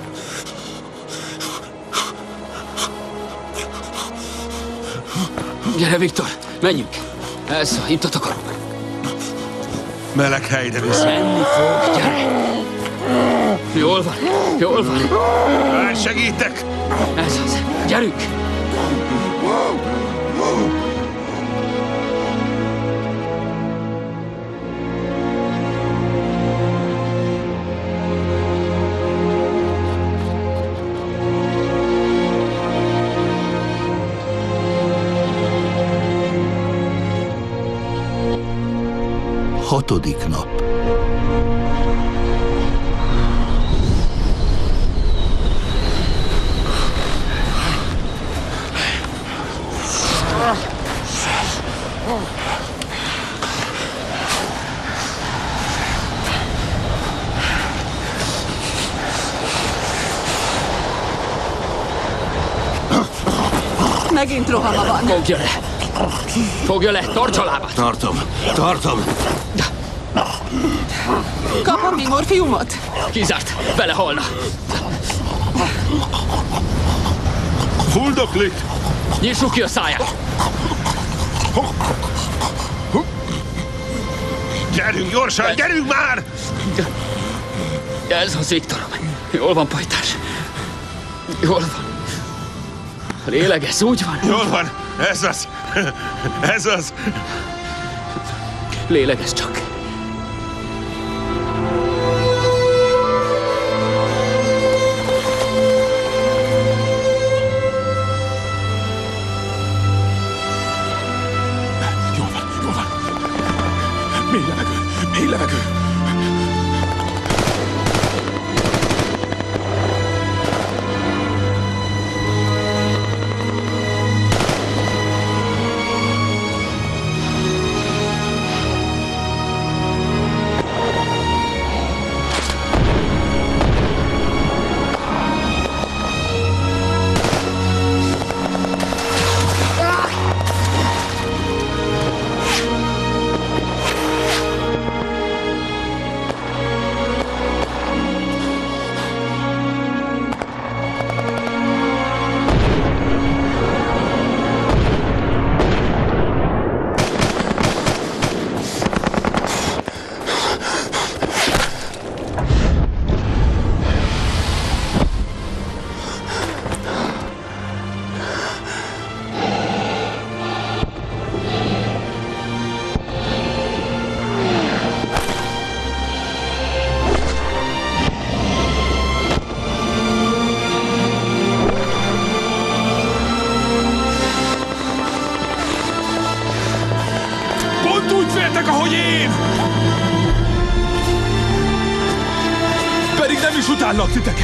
Gyere, Viktor, menjünk. Elszá, itt a takarók. Meleg helyre visz. Menni fog, gyere. Jól van, jól van. Már segítek! Ez az, gyerünk! Hatodik nap. Megint rohama van. Fogja le! Fogja le, tartsa a lábát! Tartom, tartom! Kapom mi morfiumot? Kizárt, belehalna. Fuldoklik! Nyissuk ki a száját! Gyerünk gyorsan, gyerünk már! Ez az, Viktorom. Jól van, pajtás. Jól van. Lélegez, úgy van. Jól van, ez az. Ez az. Lélegez csak. Jól van, jól van. Mély levegő, mély levegő. nem is utállak titeket!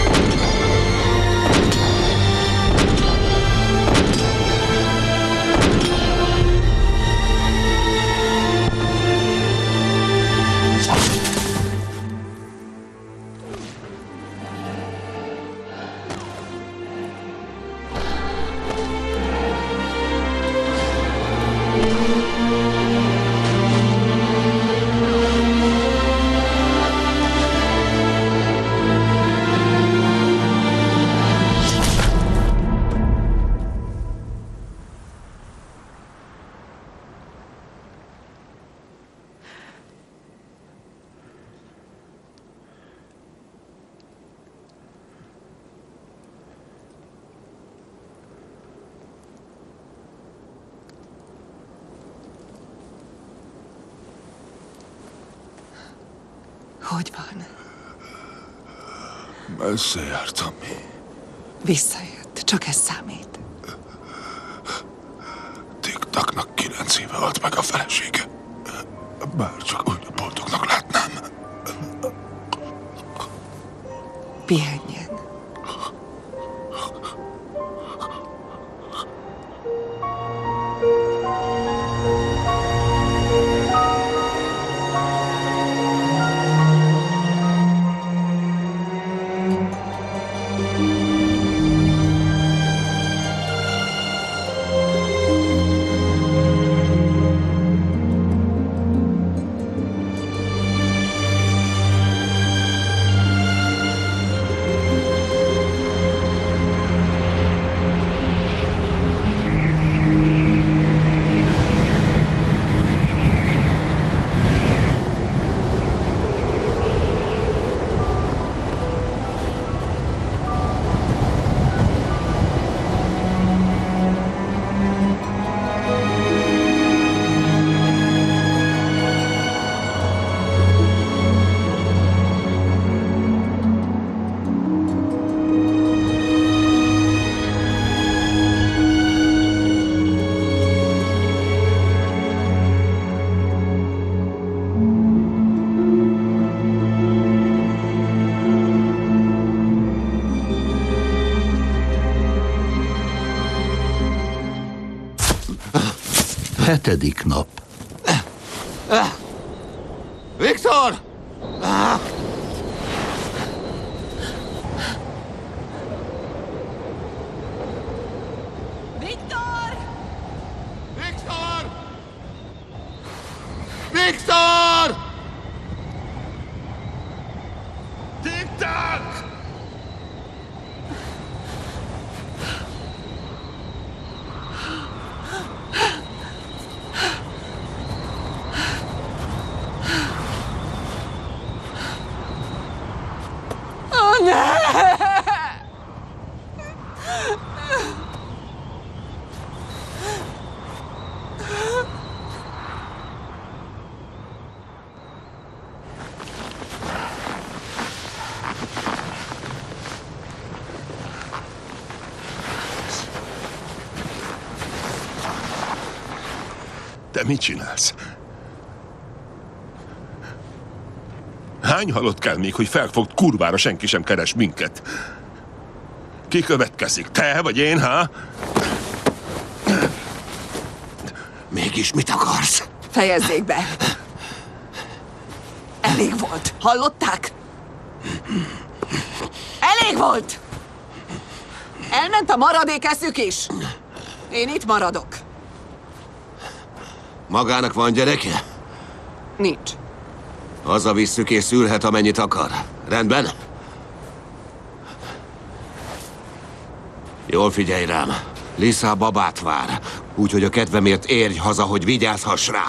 Hogy van? Messze jártam mi. Visszajött, csak ez számít. Tik-taknak kilenc éve halt meg a felesége. Bár csak úgy boldognak látnám. Pihenjen. Hetedik nap. Viktor! Viktor! Viktor! Viktor! Tik-tak! Oh, ne! Te mit csinálsz? Hány halott kell még, hogy felfogd kurvára senki sem keres minket? Ki következik? Te vagy én, ha? Mégis mit akarsz? Fejezzék be! Elég volt. Hallották? Elég volt! Elment a maradék eszük is. Én itt maradok. Magának van gyereke? Nincs. Hazavisszük és szülhet, amennyit akar. Rendben? Jól figyelj rám. Lisa babát vár. Úgyhogy a kedvemért érj haza, hogy vigyázhass rá.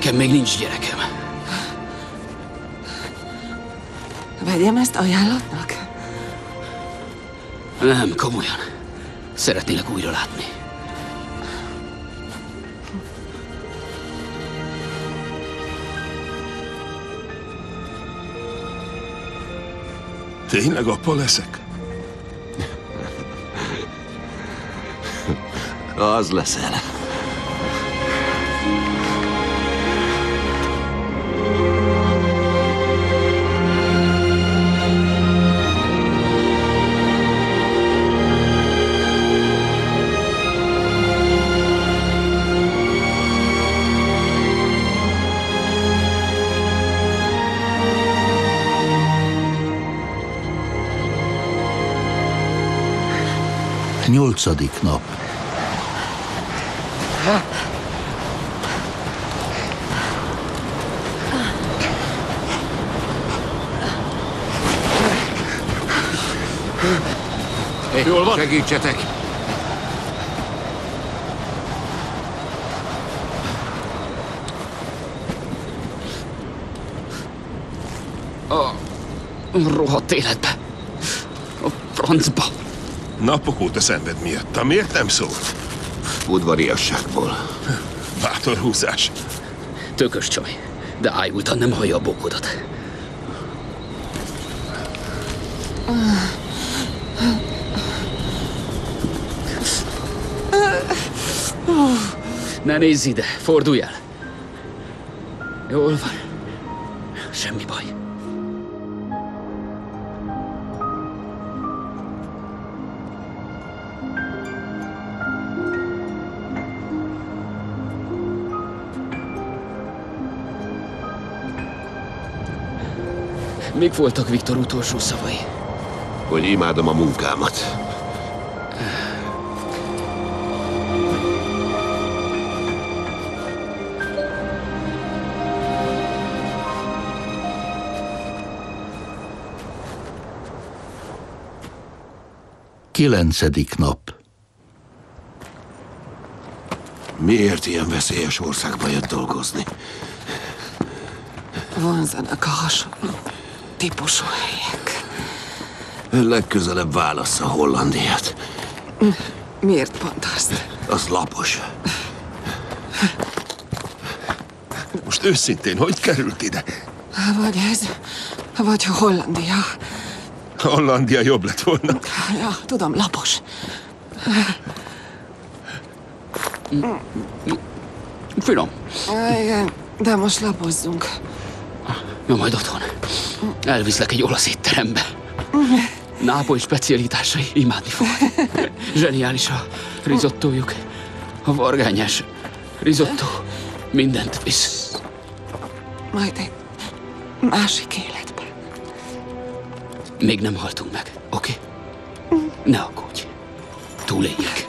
Nekem még nincs gyerekem. Vegyem ezt ajánlatnak? Nem, komolyan. Szeretnélek újra látni. Tényleg apa leszek? Az leszel. Nyolcadik nap. Jól van? Segítsetek! A rohadt életbe. A francba. Napok óta szenved miatta. Miért nem szólt? Udvariasságból. Bátor húzás. Tökös csaj, de ájultan nem hallja a bókodat. Ne nézz ide, fordulj el. Jól van. Semmi baj. Mik voltak Viktor utolsó szavai? Hogy imádom a munkámat. Kilencedik nap. Miért ilyen veszélyes országba jött dolgozni? Vonzanak a hasonló típusú helyek. Legközelebb válassza Hollandiát. Miért pont azt? Az lapos. Most őszintén, hogy került ide? Vagy ez, vagy Hollandia. Hollandia jobb lett volna. Ja, tudom, lapos. Finom. Igen, de most lapozzunk. Na majd otthon. Elviszlek egy olasz étterembe. Nápoly specialitásai, imádni fogod. Zseniális a risottójuk. A vargányás rizottó mindent visz. Majd egy másik életben. Még nem haltunk meg, oké? Okay? Ne aggódj. Túléljük.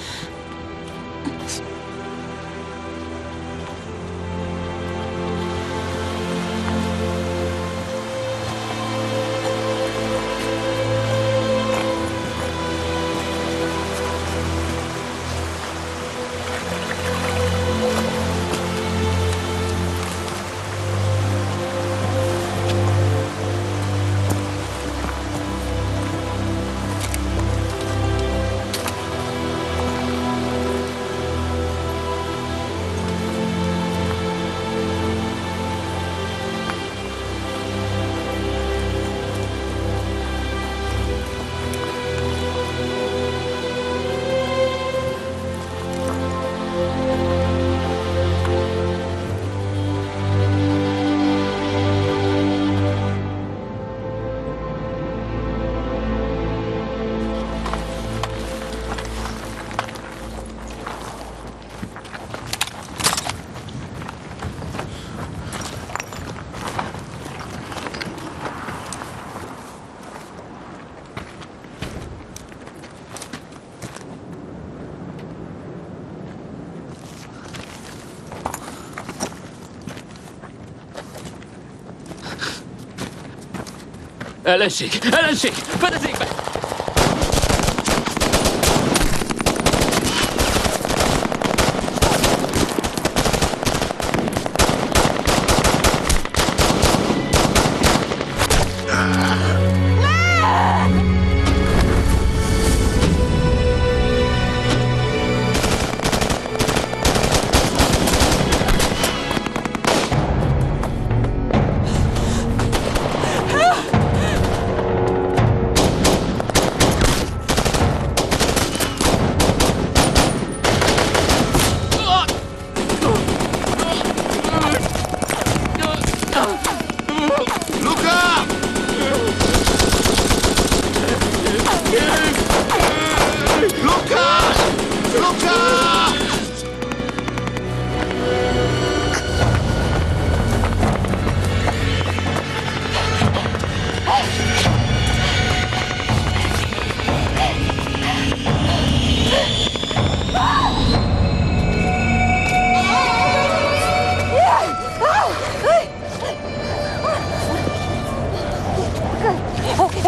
Ellenség! Ellenség! Fedezékbe!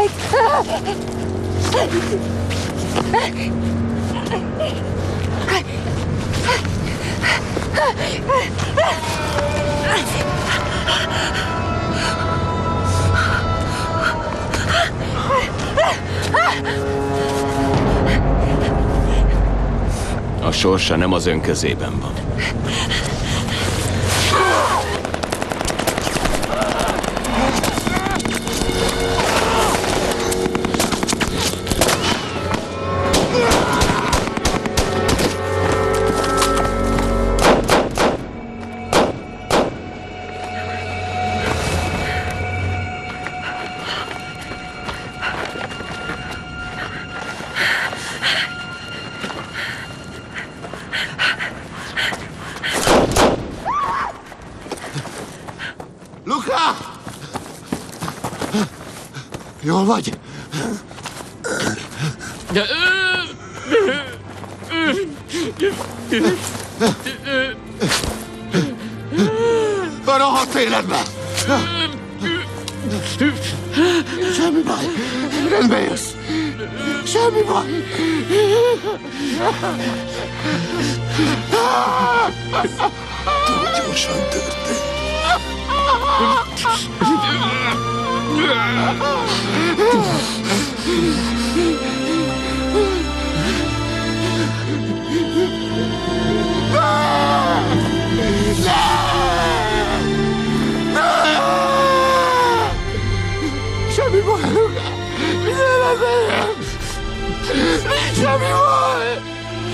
A sorsa nem az ön kezében van. Luka! Jól vagy? A rohadt életbe! Semmi baj. Rendbe jössz. Semmi baj. Túl gyorsan történt. Semmi baj, Luka! Semmi baj!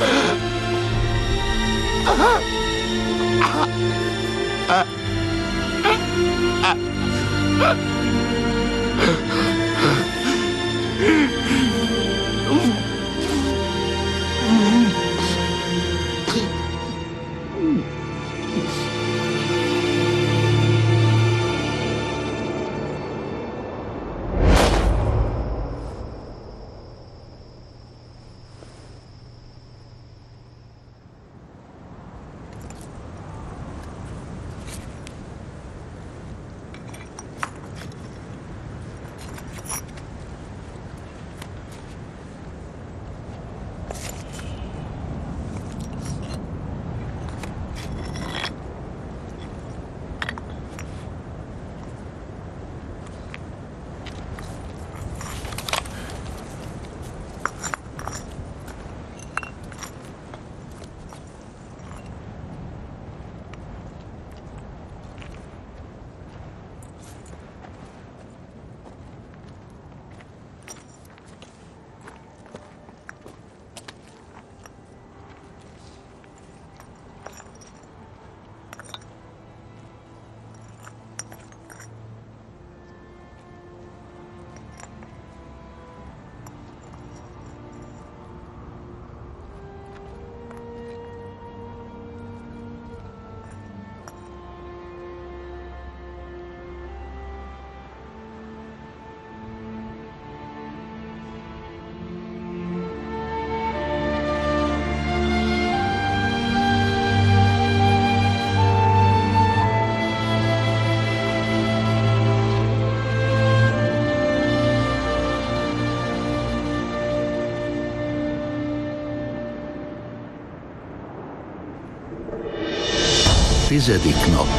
Tizedik nap.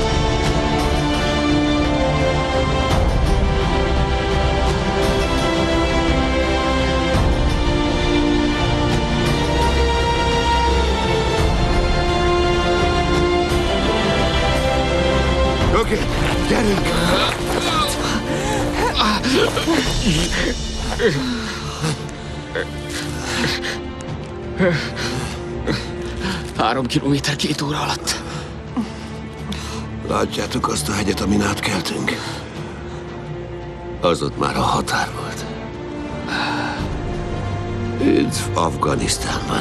Oké, gyerünk! Három kilométer két óra alatt. Látjátok azt a hegyet, amin átkeltünk? Az ott már a határ volt. Üdv Afganisztánban.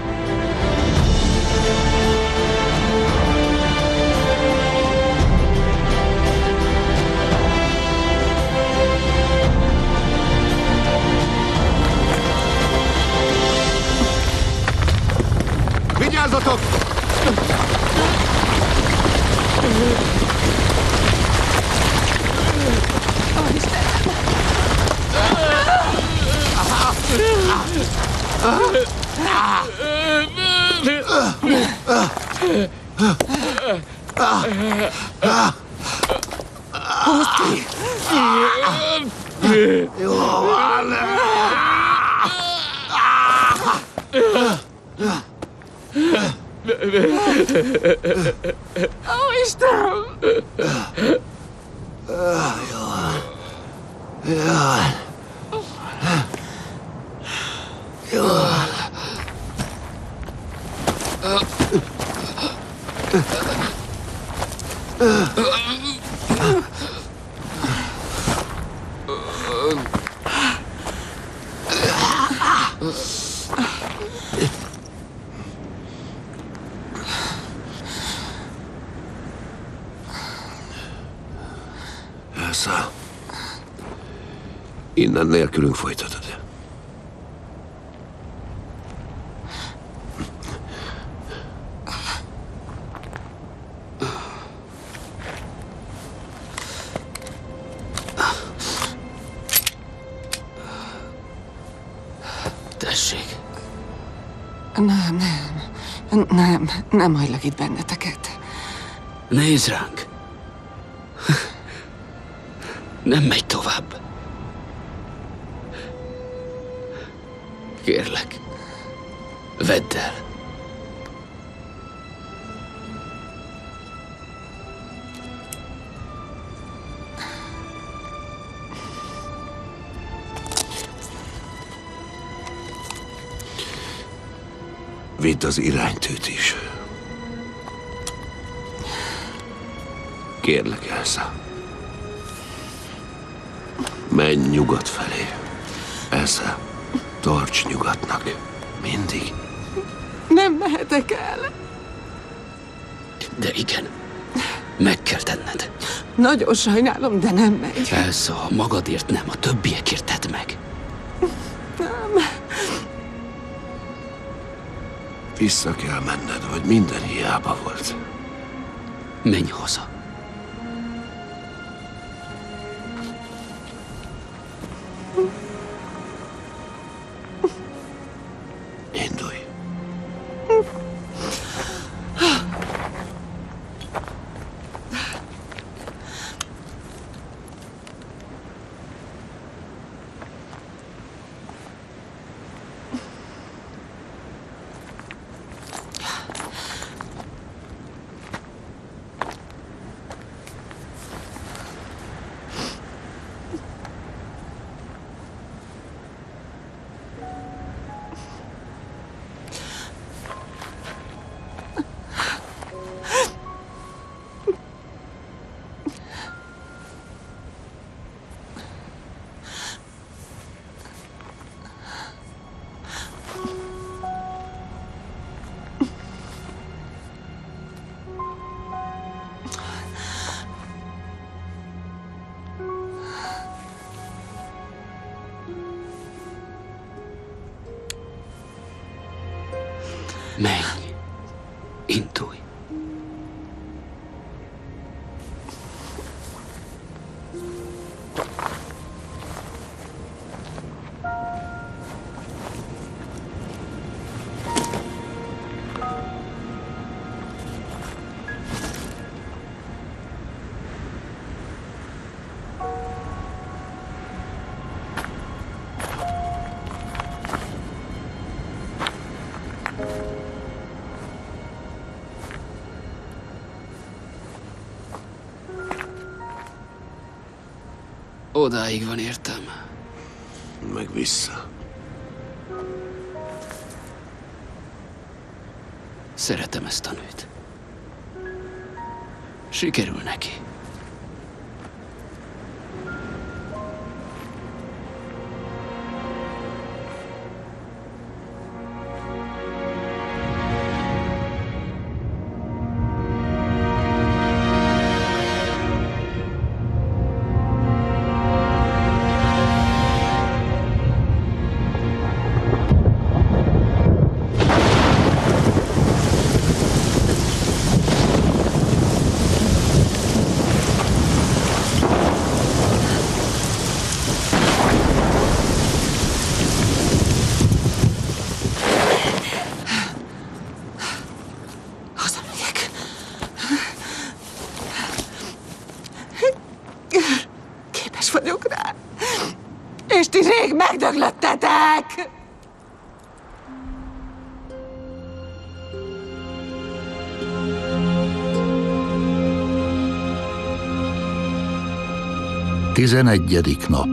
Vigyázzatok! Ó, Istenem! Húzd ki! Jó van! Ó, Istenem! Jó van. Jó van. Jó van. Elsa, innen nélkülünk folytatod. Tessék. Nem, nem. Nem, nem hagylak itt benneteket. Nézd ránk. Nem megy tovább. Kérlek, vedd el. Vidd az iránytűt is. Kérlek, Elsa. Menj nyugat felé. Elsa, tarts nyugatnak. Mindig. Nem mehetek el. De igen. Meg kell tenned. Nagyon sajnálom, de nem megy. Elsa, ha magadért nem, a többiekért tedd meg. Nem. Vissza kell menned, vagy minden hiába volt. Menj haza. Indulj. Menj. Indulj. Odáig van értelme. Meg vissza. Szeretem ezt a nőt. Sikerül neki. ti rég megdöglöttetek! Tizenegyedik nap.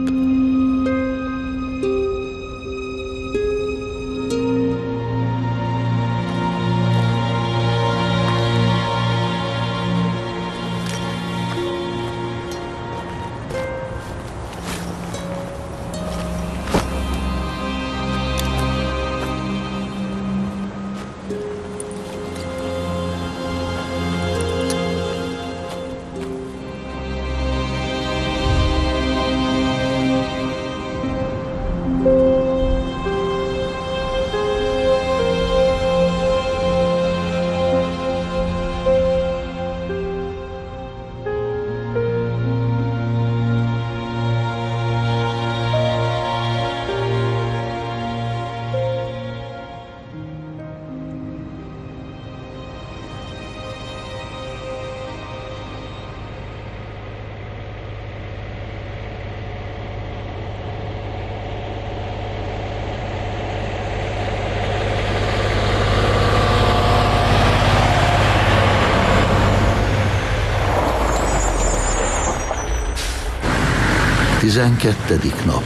Tizenkettedik nap.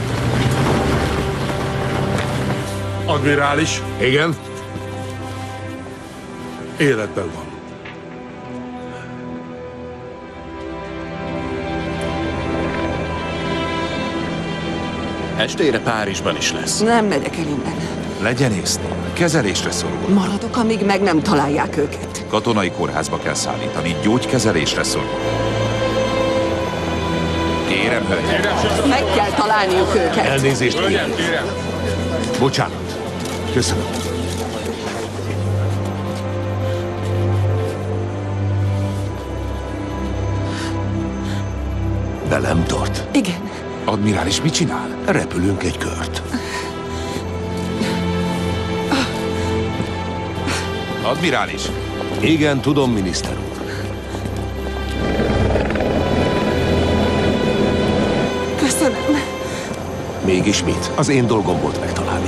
Admirális? Igen? Életben van. Estére Párizsban is lesz. Nem megyek el innen. Legyen észnél. Kezelésre szorul. Maradok, amíg meg nem találják őket. Katonai kórházba kell szállítani. Gyógykezelésre szorul. Kérem, hölgyem. Meg kell találniuk őket. Elnézést kérem. Bocsánat. Köszönöm. Velem tart. Igen. Admirális, mit csinál? Repülünk egy kört. Admirális! Igen, tudom, miniszter úr. Köszönöm. Mégis mit? Az én dolgom volt megtalálni.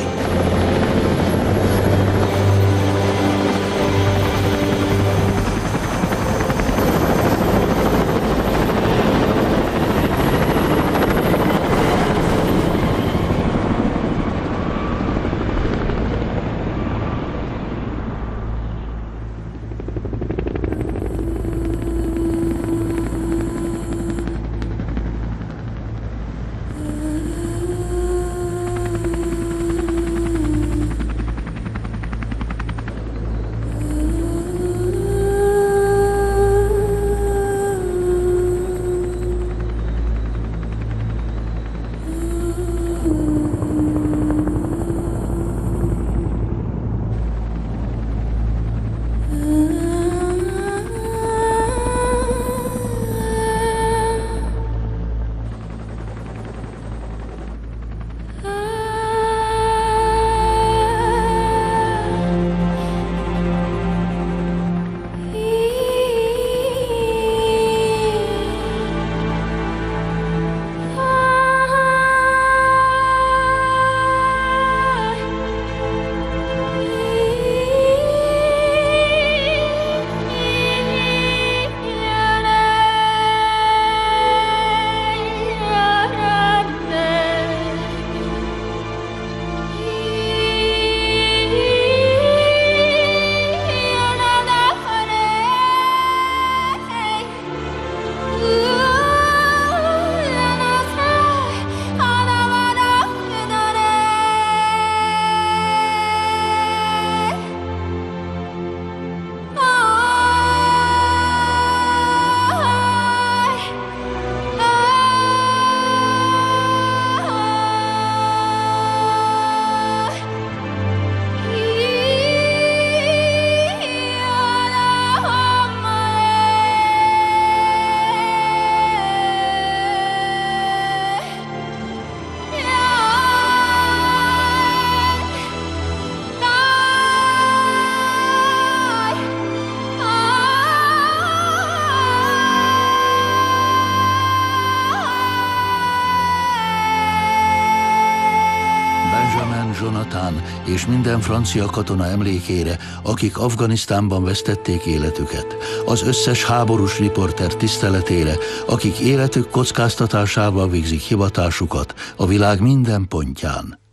Jonathan és minden francia katona emlékére, akik Afganisztánban vesztették életüket, az összes háborús riporter tiszteletére, akik életük kockáztatásával végzik hivatásukat a világ minden pontján.